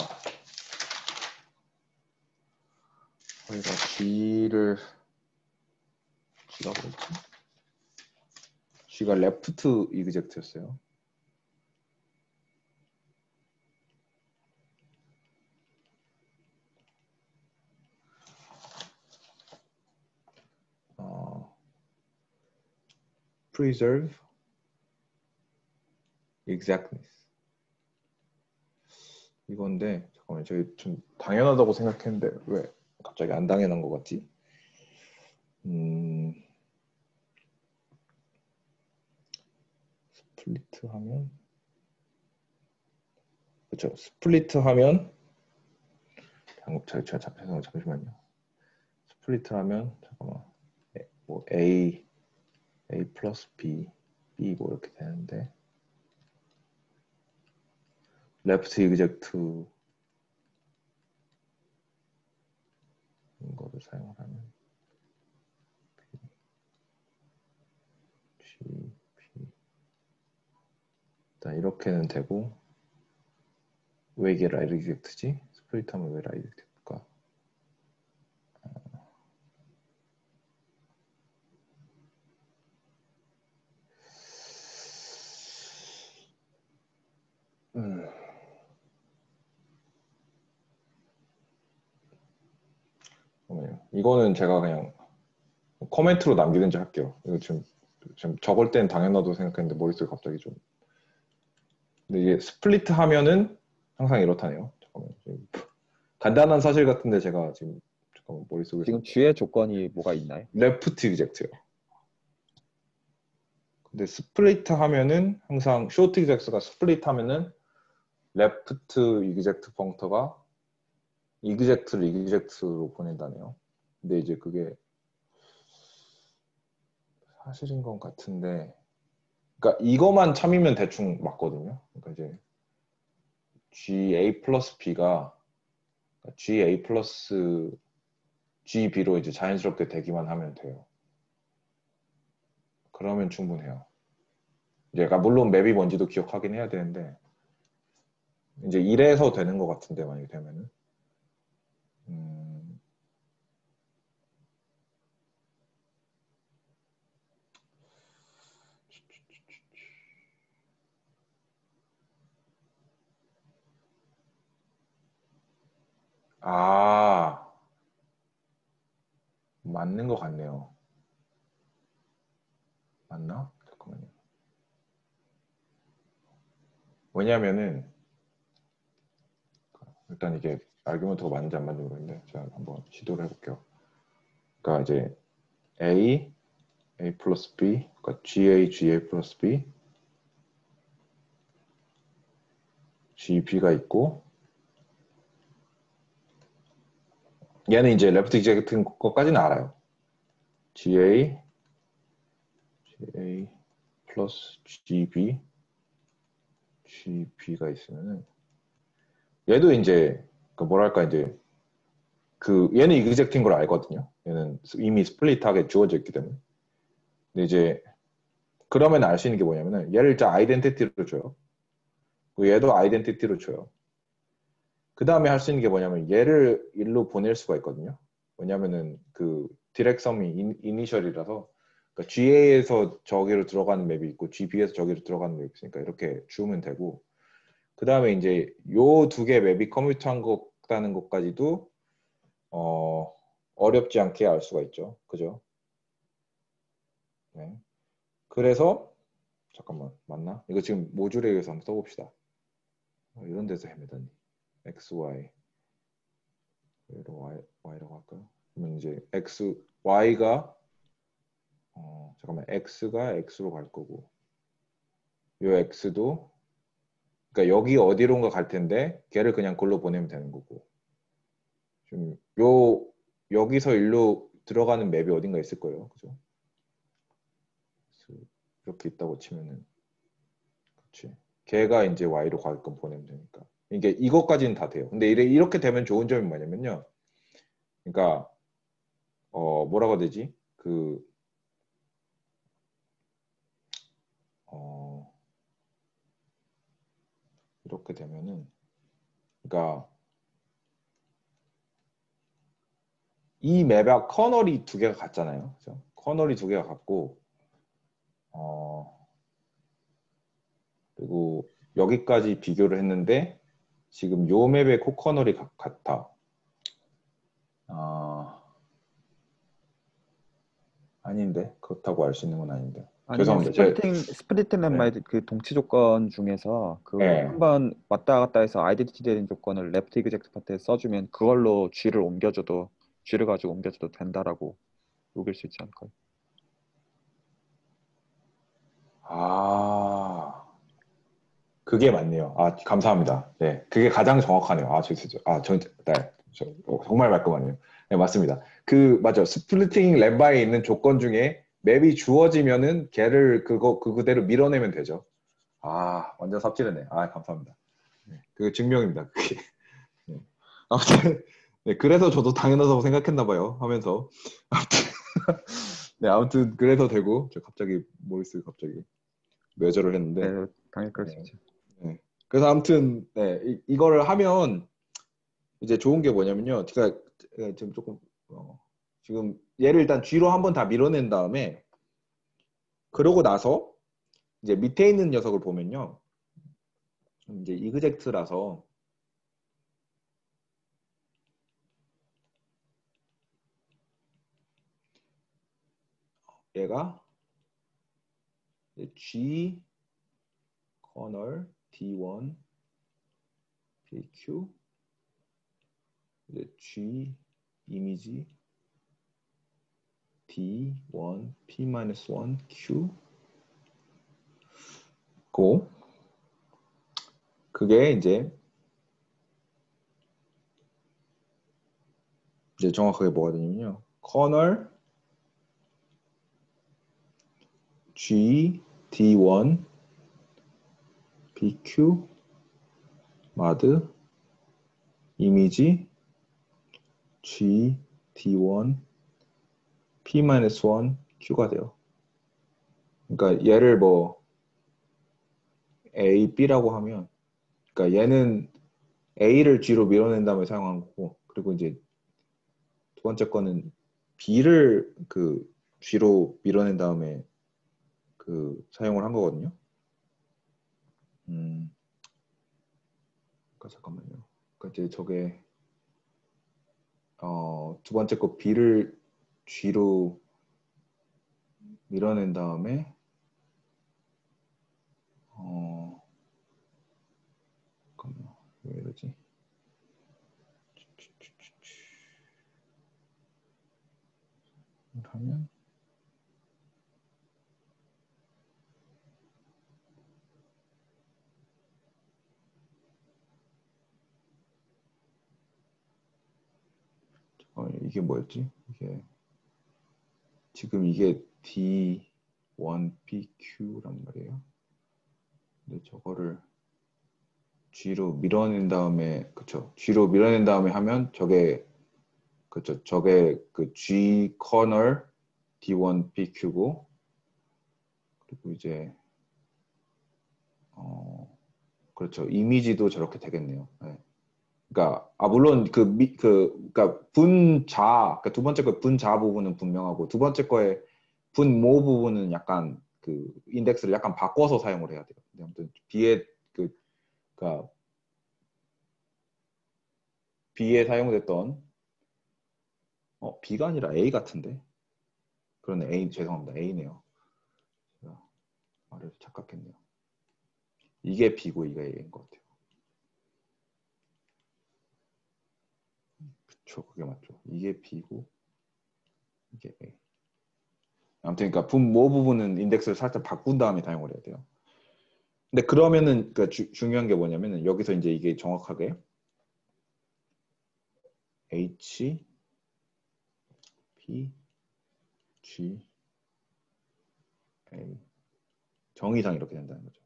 저희가 G가 레프트 이그젝트였어요. preserve exactness 이건데 잠깐만 저희 좀 당연하다고 생각했는데 왜 갑자기 안 당연한 것 같지? 스플리트 하면 그렇죠. 스플리트 하면 제가 잡혀서 잠시만요. 스플리트 하면 잠깐만 뭐 A 플러스 B 뭐 이렇게 되는데 레프트 이그젝트 이거를 사용을 하면 G, P 일단 이렇게는 되고 왜 이게 라이트 이그젝트지? 스플리트 하면 왜 라이트 이그젝트일까? 이거는 제가 그냥 코멘트로 남기든지 할게요. 이거 지금 적을 땐 당연하다고 생각했는데 머릿속에 갑자기 좀. 근데 이게 스플리트 하면은 항상 이렇다네요. 잠깐만. 간단한 사실 같은데 제가 지금 잠깐만 머릿속에 지금 주의 조건이 뭐가 있나요? 레프트 이젝트요. 근데 스플리트 하면은 항상 쇼트 이그젝트가 스플리트 하면은 레프트 이그젝트 펑터가 이그젝트를 이그젝트로 보낸다네요. 근데 이제 그게 사실인 것 같은데, 그러니까 이거만 참이면 대충 맞거든요. 그러니까 이제 GA 플러스 B가 GA 플러스 GB로 이제 자연스럽게 되기만 하면 돼요. 그러면 충분해요. 이제 물론 맵이 뭔지도 기억하긴 해야 되는데 이제 이래서 되는 것 같은데 만약에 되면은 음, 아 맞는 것 같네요. 맞나? 잠깐만요. 왜냐면은 일단 이게 아규먼트가 맞는지 안 맞는지 모르겠는데 제가 한번 시도를 해볼게요. 그러니까 이제 A 플러스 B, 그러니까 GA 플러스 B, GB가 있고 얘는 이제 레프트 이젝트 것까지는 알아요. GA 플러스 GB가 있으면은 얘도 이제 그 뭐랄까 이제 그 얘는 이그젝트인 걸 알거든요. 얘는 이미 스플릿하게 주어져 있기 때문에. 근데 이제 그러면 알 수 있는 게 뭐냐면은 얘를 일단 아이덴티티로 줘요. 얘도 아이덴티티로 줘요. 그 다음에 할 수 있는 게 뭐냐면 얘를 일로 보낼 수가 있거든요. 왜냐면은 그 디렉섬이 이니셜이라서 그러니까 GA에서 저기로 들어가는 맵이 있고 GB에서 저기로 들어가는 맵이 있으니까 이렇게 주면 되고 그 다음에 이제 요 두 개 맵이 커뮤트한 거다는 것까지도 어렵지 않게 알 수가 있죠. 그죠? 네. 그래서 잠깐만 맞나? 이거 지금 모듈에 의해서 한번 써봅시다. 이런 데서 헤매다니. XY Y라고 할까요? 그러면 이제 Y가 잠깐만 X가 X로 갈 거고 요 X도 그러니까 여기 어디론가 갈 텐데 걔를 그냥 글로 보내면 되는 거고 지금 여기서 일로 들어가는 맵이 어딘가 있을 거예요. 그죠? 이렇게 있다고 치면은 그렇지. 걔가 이제 Y로 가게끔 보내면 되니까 이게 이것까지는 다 돼요. 근데 이렇게 되면 좋은 점이 뭐냐면요. 그러니까 뭐라고 해야 되지? 어, 이렇게 되면은 그러니까 이 맵의 커널이 두 개가 같잖아요. 그죠? 커널이 두 개가 같고 그리고 여기까지 비교를 했는데 지금 요 맵의 코커널이 같아. 아닌데 그렇다고 알 수 있는 건 아닌데. 아니면 죄송합니다. 스플리팅 네. lem마의 그 동치 조건 중에서 그 네. 한번 왔다 갔다 해서 아이덴티티 되는 조건을 레프트 이그젝트 파트에 써주면 그걸로 G를 옮겨줘도 G를 가지고 옮겨줘도 된다라고 우길 수 있지 않을까요? 아, 그게 맞네요. 아, 감사합니다. 네, 그게 가장 정확하네요. 네, 정말 말끔하네요. 네, 맞습니다. 맞아. 스플리팅 램바에 있는 조건 중에 맵이 주어지면은 걔를 그 그대로 밀어내면 되죠. 아, 완전 삽질했네. 아, 감사합니다. 네, 그게 증명입니다. 그게. 네. 아무튼, 네, 그래서 저도 당연하다고 생각했나 봐요. 하면서. 아무튼, 네, 아무튼 그래서 되고, 저 갑자기 모이스 갑자기 뇌절을 했는데, 네, 당연히 그럴 수 네. 있죠. 네. 그래서 아무튼 네, 이거를 하면 이제 좋은 게 뭐냐면요. 제가 지금 조금 지금 얘를 일단 G로 한번 다 밀어낸 다음에 그러고 나서 이제 밑에 있는 녀석을 보면요. 이제 이그젝트라서 얘가 G 커널 D1 PQ 이제 G 이미지 D1 P-1 Q 그게 이제 정확하게 뭐가 되냐면요. 커널 G D1 BQ 마드 이미지 G D1 P-1 Q가 돼요. 그러니까 얘를 뭐 A, B라고 하면 그러니까 얘는 A를 G로 밀어낸 다음에 사용한 거고 그리고 이제 두 번째 거는 B를 그 G로 밀어낸 다음에 그 사용을 한 거거든요. 그러니까 잠깐만요. 그러니까 이제 저게 두 번째 거 B를 G로 밀어낸 다음에 잠깐만 왜 이러지? 하면 이게 뭐였지? 지금 이게 D1PQ란 말이에요. 근데 저거를 G로 밀어낸 다음에 그쵸? G로 밀어낸 다음에 하면 저게 그쵸? 저게 그 G 커널 D1PQ고 그리고 이제 그렇죠. 이미지도 저렇게 되겠네요. 네. 그러니까 물론 그러니까 분자 그러니까 두 번째 거의 분자 부분은 분명하고 두 번째 거의 분모 부분은 약간 그 인덱스를 약간 바꿔서 사용을 해야 돼요. 근데 아무튼 그러니까 B에 사용됐던 B가 아니라 A 같은데 그러네 A 죄송합니다 A네요. 제가 말을 착각했네요. 이게 B고 이게 A인 것 같아요. 그쵸 그게 맞죠. 이게 B고 이게 A. 아무튼 그러니까 분모 부분은 인덱스를 살짝 바꾼 다음에 사용을 해야 돼요. 근데 그러면은 그 중요한 게 뭐냐면은 여기서 이제 이게 정확하게 H P G A 정의상 이렇게 된다는 거죠.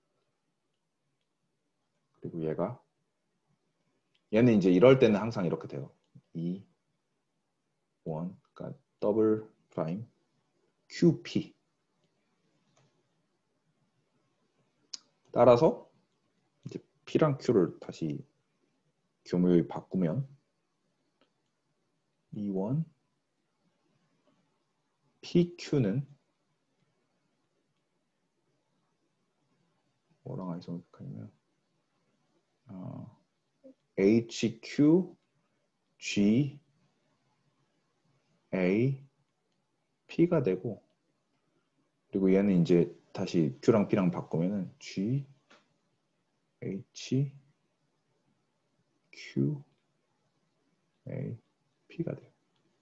그리고 얘는 이제 이럴 때는 항상 이렇게 돼요. 2, 1, 그러니까 더블 프라임 QP 따라서 이제 P랑 Q를 다시 교묘히 바꾸면 E1 PQ는 뭐랑 아이소모픽하냐면 HQ G A P가 되고 그리고 얘는 이제 다시 Q랑 P랑 바꾸면은 G H Q A P가 돼요.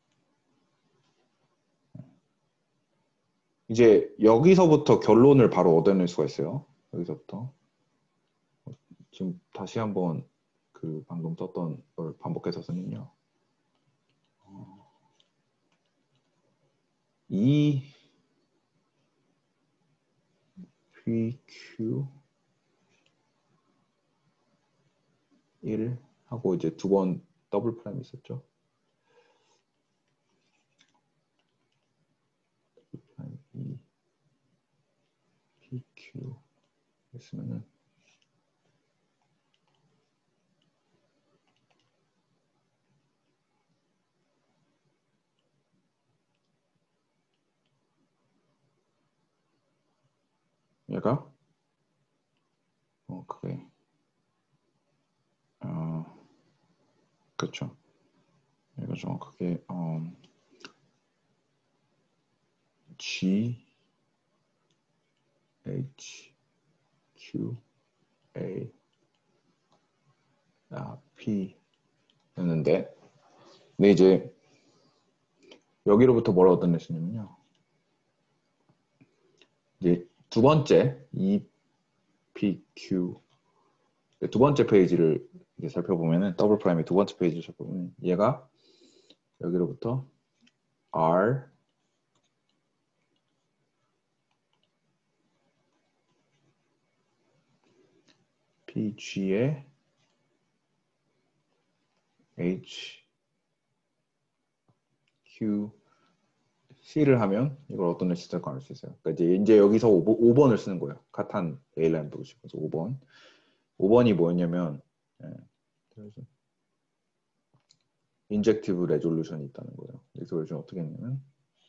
이제 여기서부터 결론을 바로 얻어낼 수가 있어요. 여기서부터 지금 다시 한번 그 방금 썼던 걸 반복해서 쓰면요. E PQ 1 하고 이제 두 번 더블 프라임 있었죠. E PQ 했으면은 얘가 그게 그렇죠. 얘가 정확하게 G H Q A P였는데 근데 이제 여기로부터 뭘 얻어냈냐면요. 이제 두 번째 이 PQ. 두 번째 페이지를 이제 살펴보면은 더블 프라임의 두 번째 페이지를 살펴보면 얘가 여기로부터 R PG의 H Q C를 하면 이걸 어떤 일이 있을까 알 수 있어요. 그러니까 이제 여기서 5번을 쓰는 거예요. 카탄 A라인 보고 싶어서 5번. 5번이 뭐였냐면 인젝티브 레졸루션이 있다는 거예요. 그래서 요즘 어떻게 했냐면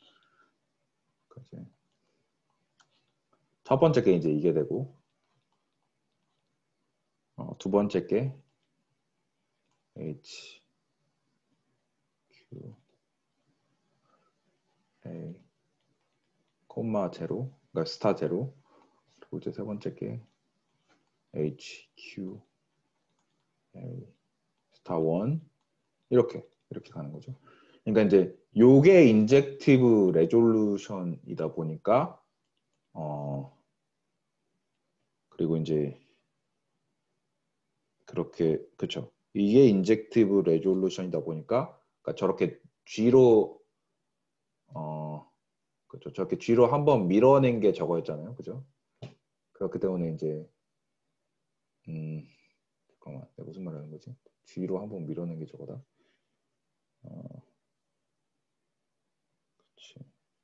첫 번째 게 이제 이게 되고 두 번째 게 H Q A 콤마 제로, 그러니까 스타 제로. 그리고 이제 세 번째 게 H Q A 스타 원 이렇게 가는 거죠. 그러니까 이제 요게 인젝티브 레졸루션이다 보니까 그리고 이제 그렇게 그쵸. 이게 인젝티브 레졸루션이다 보니까 그러니까 저렇게 G로 그렇죠. 저렇게 G로 한번 밀어낸 게 저거였잖아요. 그죠? 그렇기 때문에 이제 잠깐만 내가 무슨 말 하는 거지? G로 한번 밀어낸 게 저거다. 그치.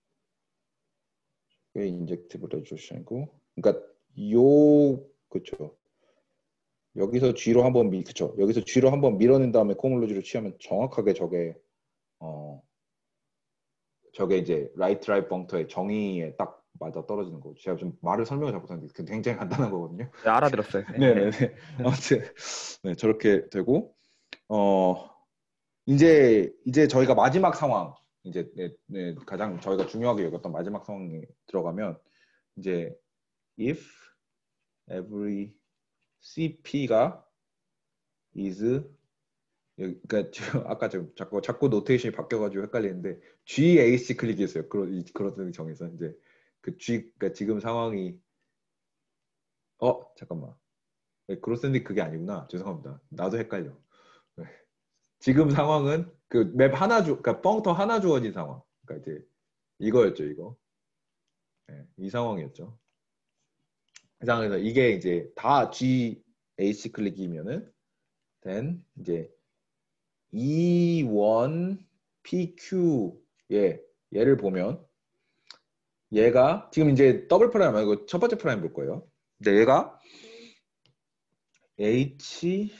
이게 인젝티브 레졸루션이고 그러니까 그쵸. 여기서 G로 한번 그쵸. 여기서 G로 한번 밀어낸 다음에 코물로지로 취하면 정확하게 저게 이제 라이트 벙터의 정의에 딱 맞아 떨어지는 거죠. 제가 좀 말을 설명을 잘 못하는데 굉장히 간단한 거거든요. 네, 알아들었어요. 네네네. 아무튼 네, 저렇게 되고 이제 저희가 마지막 상황 이제 가장 저희가 중요하게 여겼던 마지막 상황에 들어가면 이제 if every CP가 is 그러니까 지금 아까 좀 자꾸 노테이션이 바뀌어가지고 헷갈리는데 GAC 클릭이었어요. 그런 정에서 이제 그러니까 지금 상황이 잠깐만 그로스앤디 그게 아니구나. 죄송합니다. 나도 헷갈려. 네. 지금 상황은 그 맵 하나 그러니까 펑터 하나 주어진 상황. 그러니까 이제 이거였죠, 이거. 네, 이 상황이었죠. 이 상황에서 이게 이제 다 GAC 클릭이면은 then 이제 E1 PQ의 얘를 보면 얘가 지금 이제 더블 프라임 말고 첫 번째 프라임 볼 거예요. 근데 얘가 H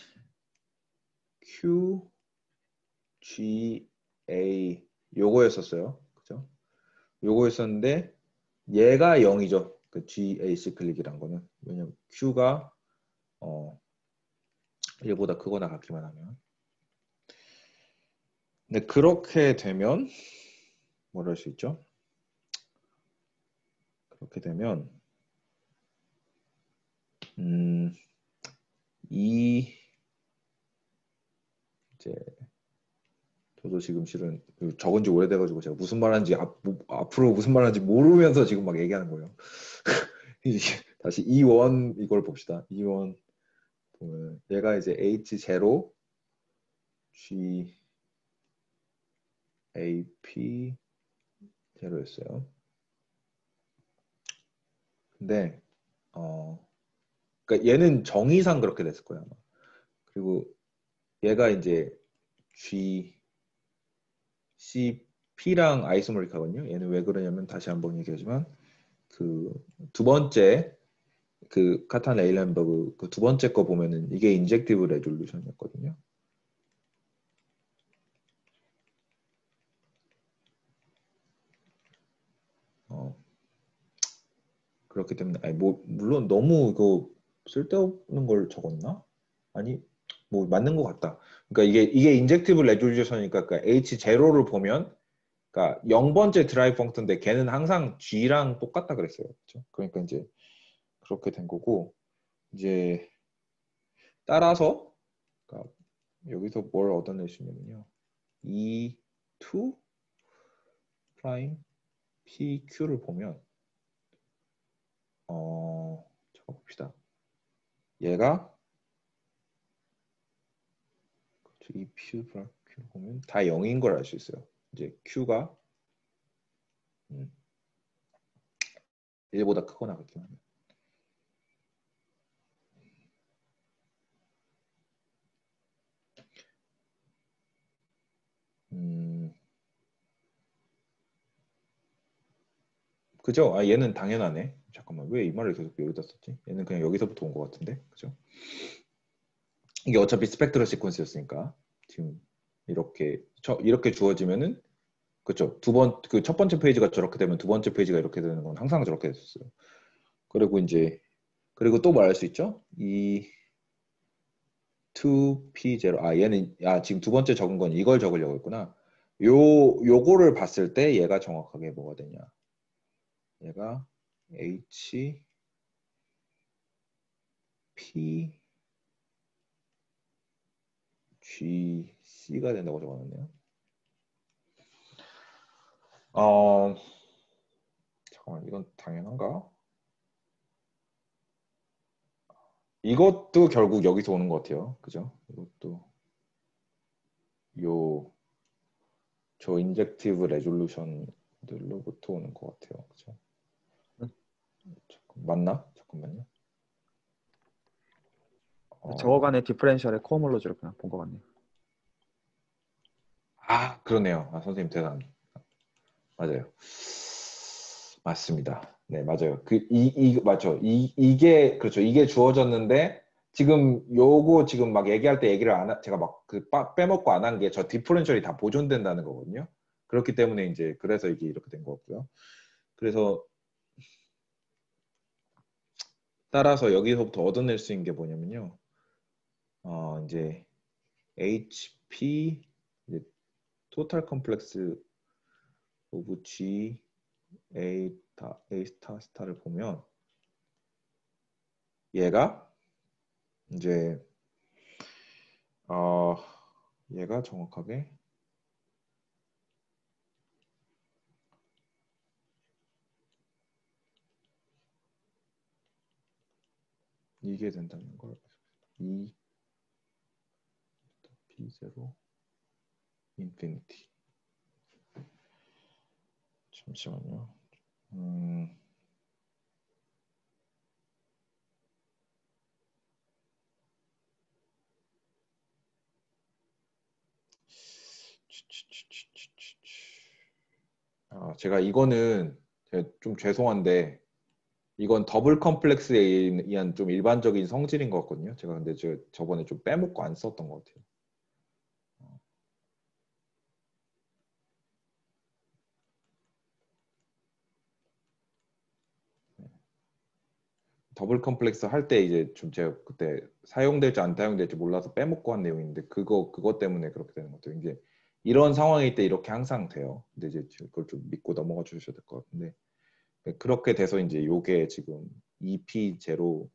Q G A 요거였었어요. 그죠? 요거였었는데 얘가 0이죠. 그 GAC 클릭이란 거는 왜냐면 Q가 얘보다 크거나 같기만 하면. 근데 그렇게 되면 뭐랄 수 있죠? 그렇게 되면 이 이제 저도 지금 실은 적은 지 오래돼가지고 제가 무슨 말하는지 앞으로 무슨 말하는지 모르면서 지금 막 얘기하는 거예요. 다시 E1 이걸 봅시다. E1 보면 얘가 이제 H0 G AP 제로였어요. 근데 그러니까 얘는 정의상 그렇게 됐을 거야 아마. 그리고 얘가 이제 G CP랑 아이소모릭하거든요. 얘는 왜 그러냐면 다시 한번 얘기하지만 그 두 번째 그 카탄 레일렌버그 그 두 번째 거 보면은 이게 인젝티브 레졸루션이었거든요. 그렇기 때문에 아니 뭐 물론 너무 이거 쓸데없는 걸 적었나? 아니 뭐 맞는 것 같다. 그러니까 이게 인젝티브 레졸루션이니까 그러니까 H0를 보면 그러니까 0번째 드라이브 펑크인데 걔는 항상 G랑 똑같다 그랬어요. 그렇죠? 그러니까 이제 그렇게 된 거고 이제 따라서 그러니까 여기서 뭘 얻어낼 수 있냐면요. E2 프라임 PQ를 보면 잠깐 봅시다. 얘가 이 P, Q를 보면 다 0인 걸 알 수 있어요. 이제 Q가 1보다 크거나 그렇게 하면. 그죠? 아, 얘는 당연하네. 잠깐만, 왜 이 말을 계속 여기다 썼지? 얘는 그냥 여기서부터 온 것 같은데, 그죠? 이게 어차피 스펙트럴 시퀀스였으니까 지금 이렇게 주어지면은 그렇죠. 그 첫 번째 페이지가 저렇게 되면 두 번째 페이지가 이렇게 되는 건 항상 저렇게 됐었어요. 그리고 이제 그리고 또 말할 수 있죠? 이 2p0 얘는 지금 두 번째 적은 건 이걸 적으려고 했구나. 요거를 봤을 때 얘가 정확하게 뭐가 되냐? 얘가 h p g c가 된다고 적어놨네요. 잠깐만, 이건 당연한가? 이것도 결국 여기서 오는 것 같아요. 그죠? 이것도 저 인젝티브 레졸루션들로부터 오는 것 같아요. 그죠? 맞나? 잠깐만요. 저거 간의 디퍼렌셜의 코어몰로지를 그냥 본 것 같네요. 그러네요. 선생님 대단합니다. 맞아요. 맞습니다. 네, 맞아요. 맞죠. 이게, 그렇죠. 이게 주어졌는데, 지금 요거 지금 막 얘기할 때 얘기를 제가 막 빼먹고 안 한 게 저 디퍼런셜이 다 보존된다는 거거든요. 그렇기 때문에 이제, 그래서 이게 이렇게 된 거고요. 그래서, 따라서 여기서부터 얻어낼 수 있는 게 뭐냐면요. 이제, HP, 이제, 토탈 컴플렉스 오브 G, A 스타 스타를 보면, 얘가 이제 얘가 정확하게 이게 된다는 걸 이 P0 인피니티. 잠시만요. 제가 이거는 좀 죄송한데 이건 더블 컴플렉스에 의한 좀 일반적인 성질인 것 같거든요. 제가 근데 저번에 좀 빼먹고 안 썼던 것 같아요. 더블 컴플렉스 할 때 이제 좀 제가 그때 사용될지 안 사용될지 몰라서 빼먹고 한 내용인데 그것 때문에 그렇게 되는 것 같아요. 이제 이런 상황일 때 이렇게 항상 돼요. 근데 이제 그걸 좀 믿고 넘어가 주셔야 될 것 같은데 그렇게 돼서 이제 요게 지금 EP0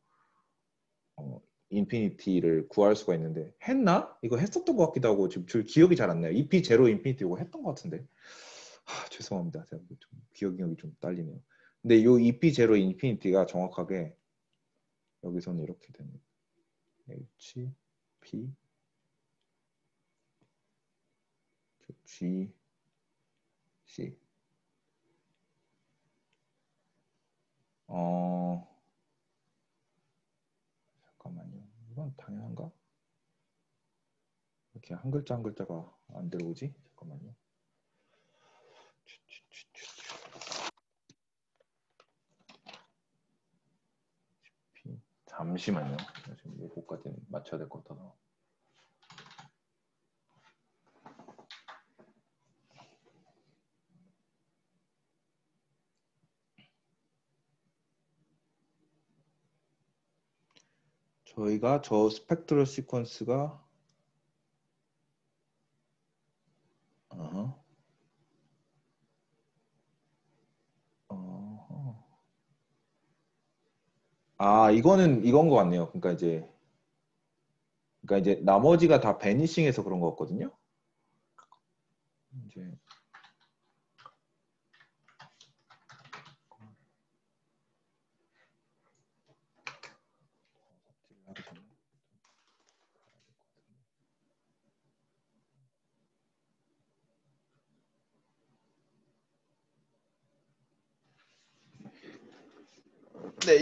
인피니티를 구할 수가 있는데 했나? 이거 했었던 것 같기도 하고 지금 기억이 잘 안 나요. EP0 인피니티 이거 했던 것 같은데 죄송합니다. 제가 좀 기억이 좀 딸리네요. 근데 요 EP0 인피니티가 정확하게 여기서는 이렇게 됩니다. H, P, G, C. 잠깐만요. 이건 당연한가? 이렇게 한 글자 한 글자가 안 들어오지? 잠깐만요. 잠시만요. 지금 이거까지는 맞춰야 될 것 같아서. 저희가 저 스펙트럴 시퀀스가 이거는 이건 것 같네요. 그러니까 이제 나머지가 다 베니싱해서 그런 것 같거든요. 이제 네,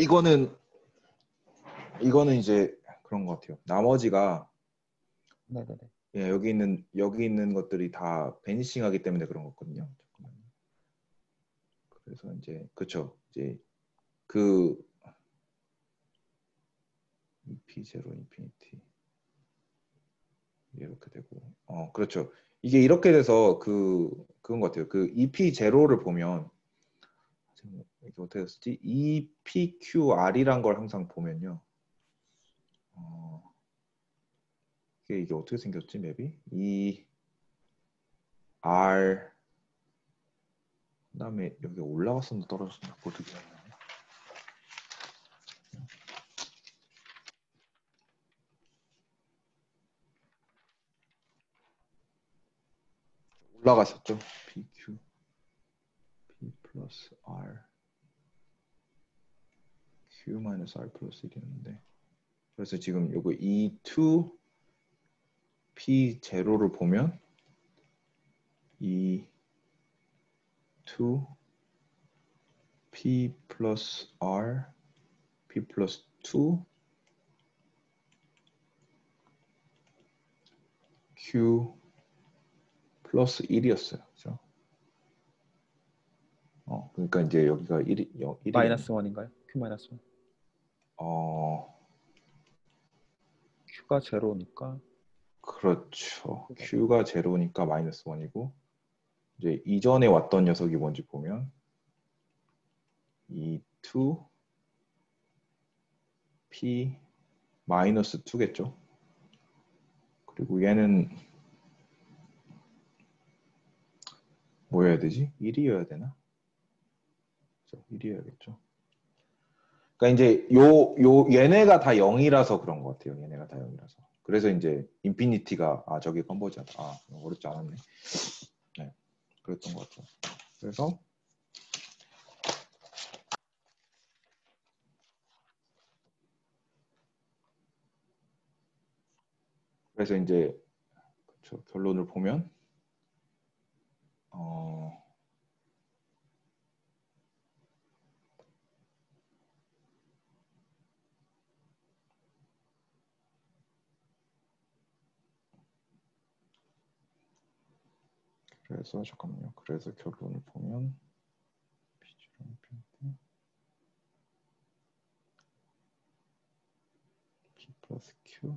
이거는 이제 그런 것 같아요. 나머지가 네네네. 예, 여기 있는 것들이 다 베니싱하기 때문에 그런 거거든요. 잠깐만요. 그래서 이제 그쵸. 이제 그 P0 인피니티 이렇게 되고 그렇죠. 이게 이렇게 돼서 그건 것 같아요. 그 EP0를 보면 이게 어떻게 됐지? EPQR이란 걸 항상 보면요. 이게 어떻게 생겼지 맵이? R 그다음에 여기 올라갔었는데 떨어졌나? 어떻게 올라갔었죠? PQ P 플러스 R Q 마이너스 R 플러스 1이었는데 그래서 지금 요거 E2 P0를 보면 E2 P 플러스 R P 플러스 2 Q 플러스 1이었어요. 그죠? 그러니까 이제 여기가 1이 마이너스 1인가요? Q 마이너스 1. Q가 제로니까 그렇죠. Q가 제로니까 마이너스 1이고 이제 이전에 왔던 녀석이 뭔지 보면 E2 P 마이너스 2겠죠. 그리고 얘는 뭐여야 되지? 1이어야 되나? 1이어야겠죠. 그러니까 이제 얘네가 다 0이라서 그런 것 같아요. 얘네가 다 0이라서. 그래서 이제 인피니티가 저게 컨버지하다. 어렵지 않았네. 네, 그랬던 것 같아요. 그래서 이제 그렇죠. 결론을 보면 그래서 잠깐만요. 그래서 결론을 보면 P 플러스 Q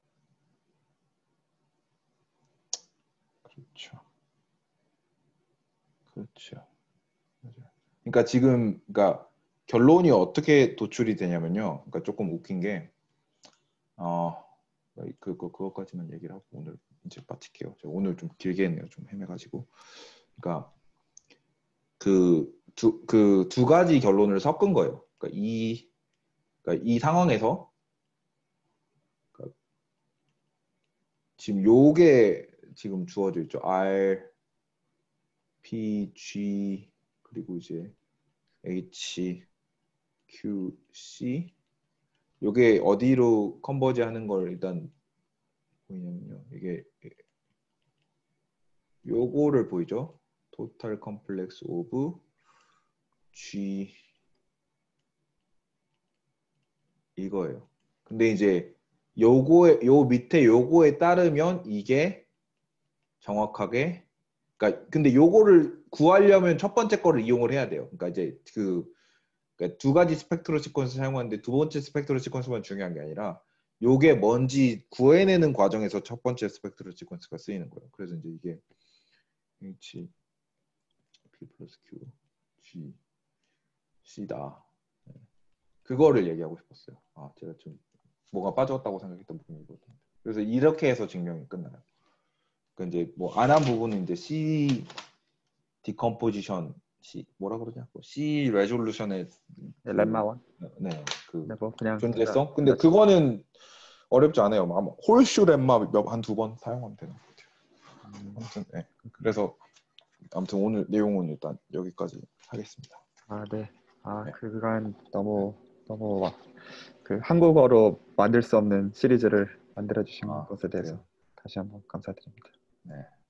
그렇죠. 맞아요. 그러니까 지금 그러니까 결론이 어떻게 도출이 되냐면요. 그러니까 조금 웃긴 게 그것까지만 얘기를 하고 오늘 이제 마칠게요. 제가 오늘 좀 길게 했네요. 좀 헤매가지고. 그러니까 그 두 가지 결론을 섞은 거예요. 그러니까 이 상황에서 그러니까 지금 요게 지금 주어져 있죠. R, P, G 그리고 이제 H, Q, C 요게 어디로 컨버지 하는 걸 일단 보이냐면요. 이게 요거를 보이죠? 토탈 컴플렉스 오브 G 이거예요. 근데 이제 요 밑에 요거에 따르면 이게 정확하게 그러니까 근데 요거를 구하려면 첫 번째 거를 이용을 해야 돼요. 그러니까 이제 그러니까 두 가지 스펙트럴 시퀀스 사용하는데 두 번째 스펙트럴 시퀀스만 중요한 게 아니라 요게 뭔지 구해내는 과정에서 첫 번째 스펙트럴 시퀀스가 쓰이는 거예요. 그래서 이제 이게 H, P 플러스 Q, G, C다. 그거를 얘기하고 싶었어요. 제가 좀 뭐가 빠졌다고 생각했던 부분이거든요. 그래서 이렇게 해서 증명이 끝나요. 그러니까 이제 뭐 안 한 부분은 이제 C 디컴포지션 C 뭐라 그러냐? C 레졸루션의 lemma 1. 네, 네, 뭐 그냥 존재성. 근데 그거는 어렵지 않아요. 아마 홀슈 렘마 한 두 번 사용하면 되는 것 같아요. 아무튼 네. 그래서 아무튼 오늘 내용은 일단 여기까지 하겠습니다. 네. 네. 그간 너무 그 한국어로 만들 수 없는 시리즈를 만들어 주신 것에 대해서 그래요. 다시 한번 감사드립니다. 네.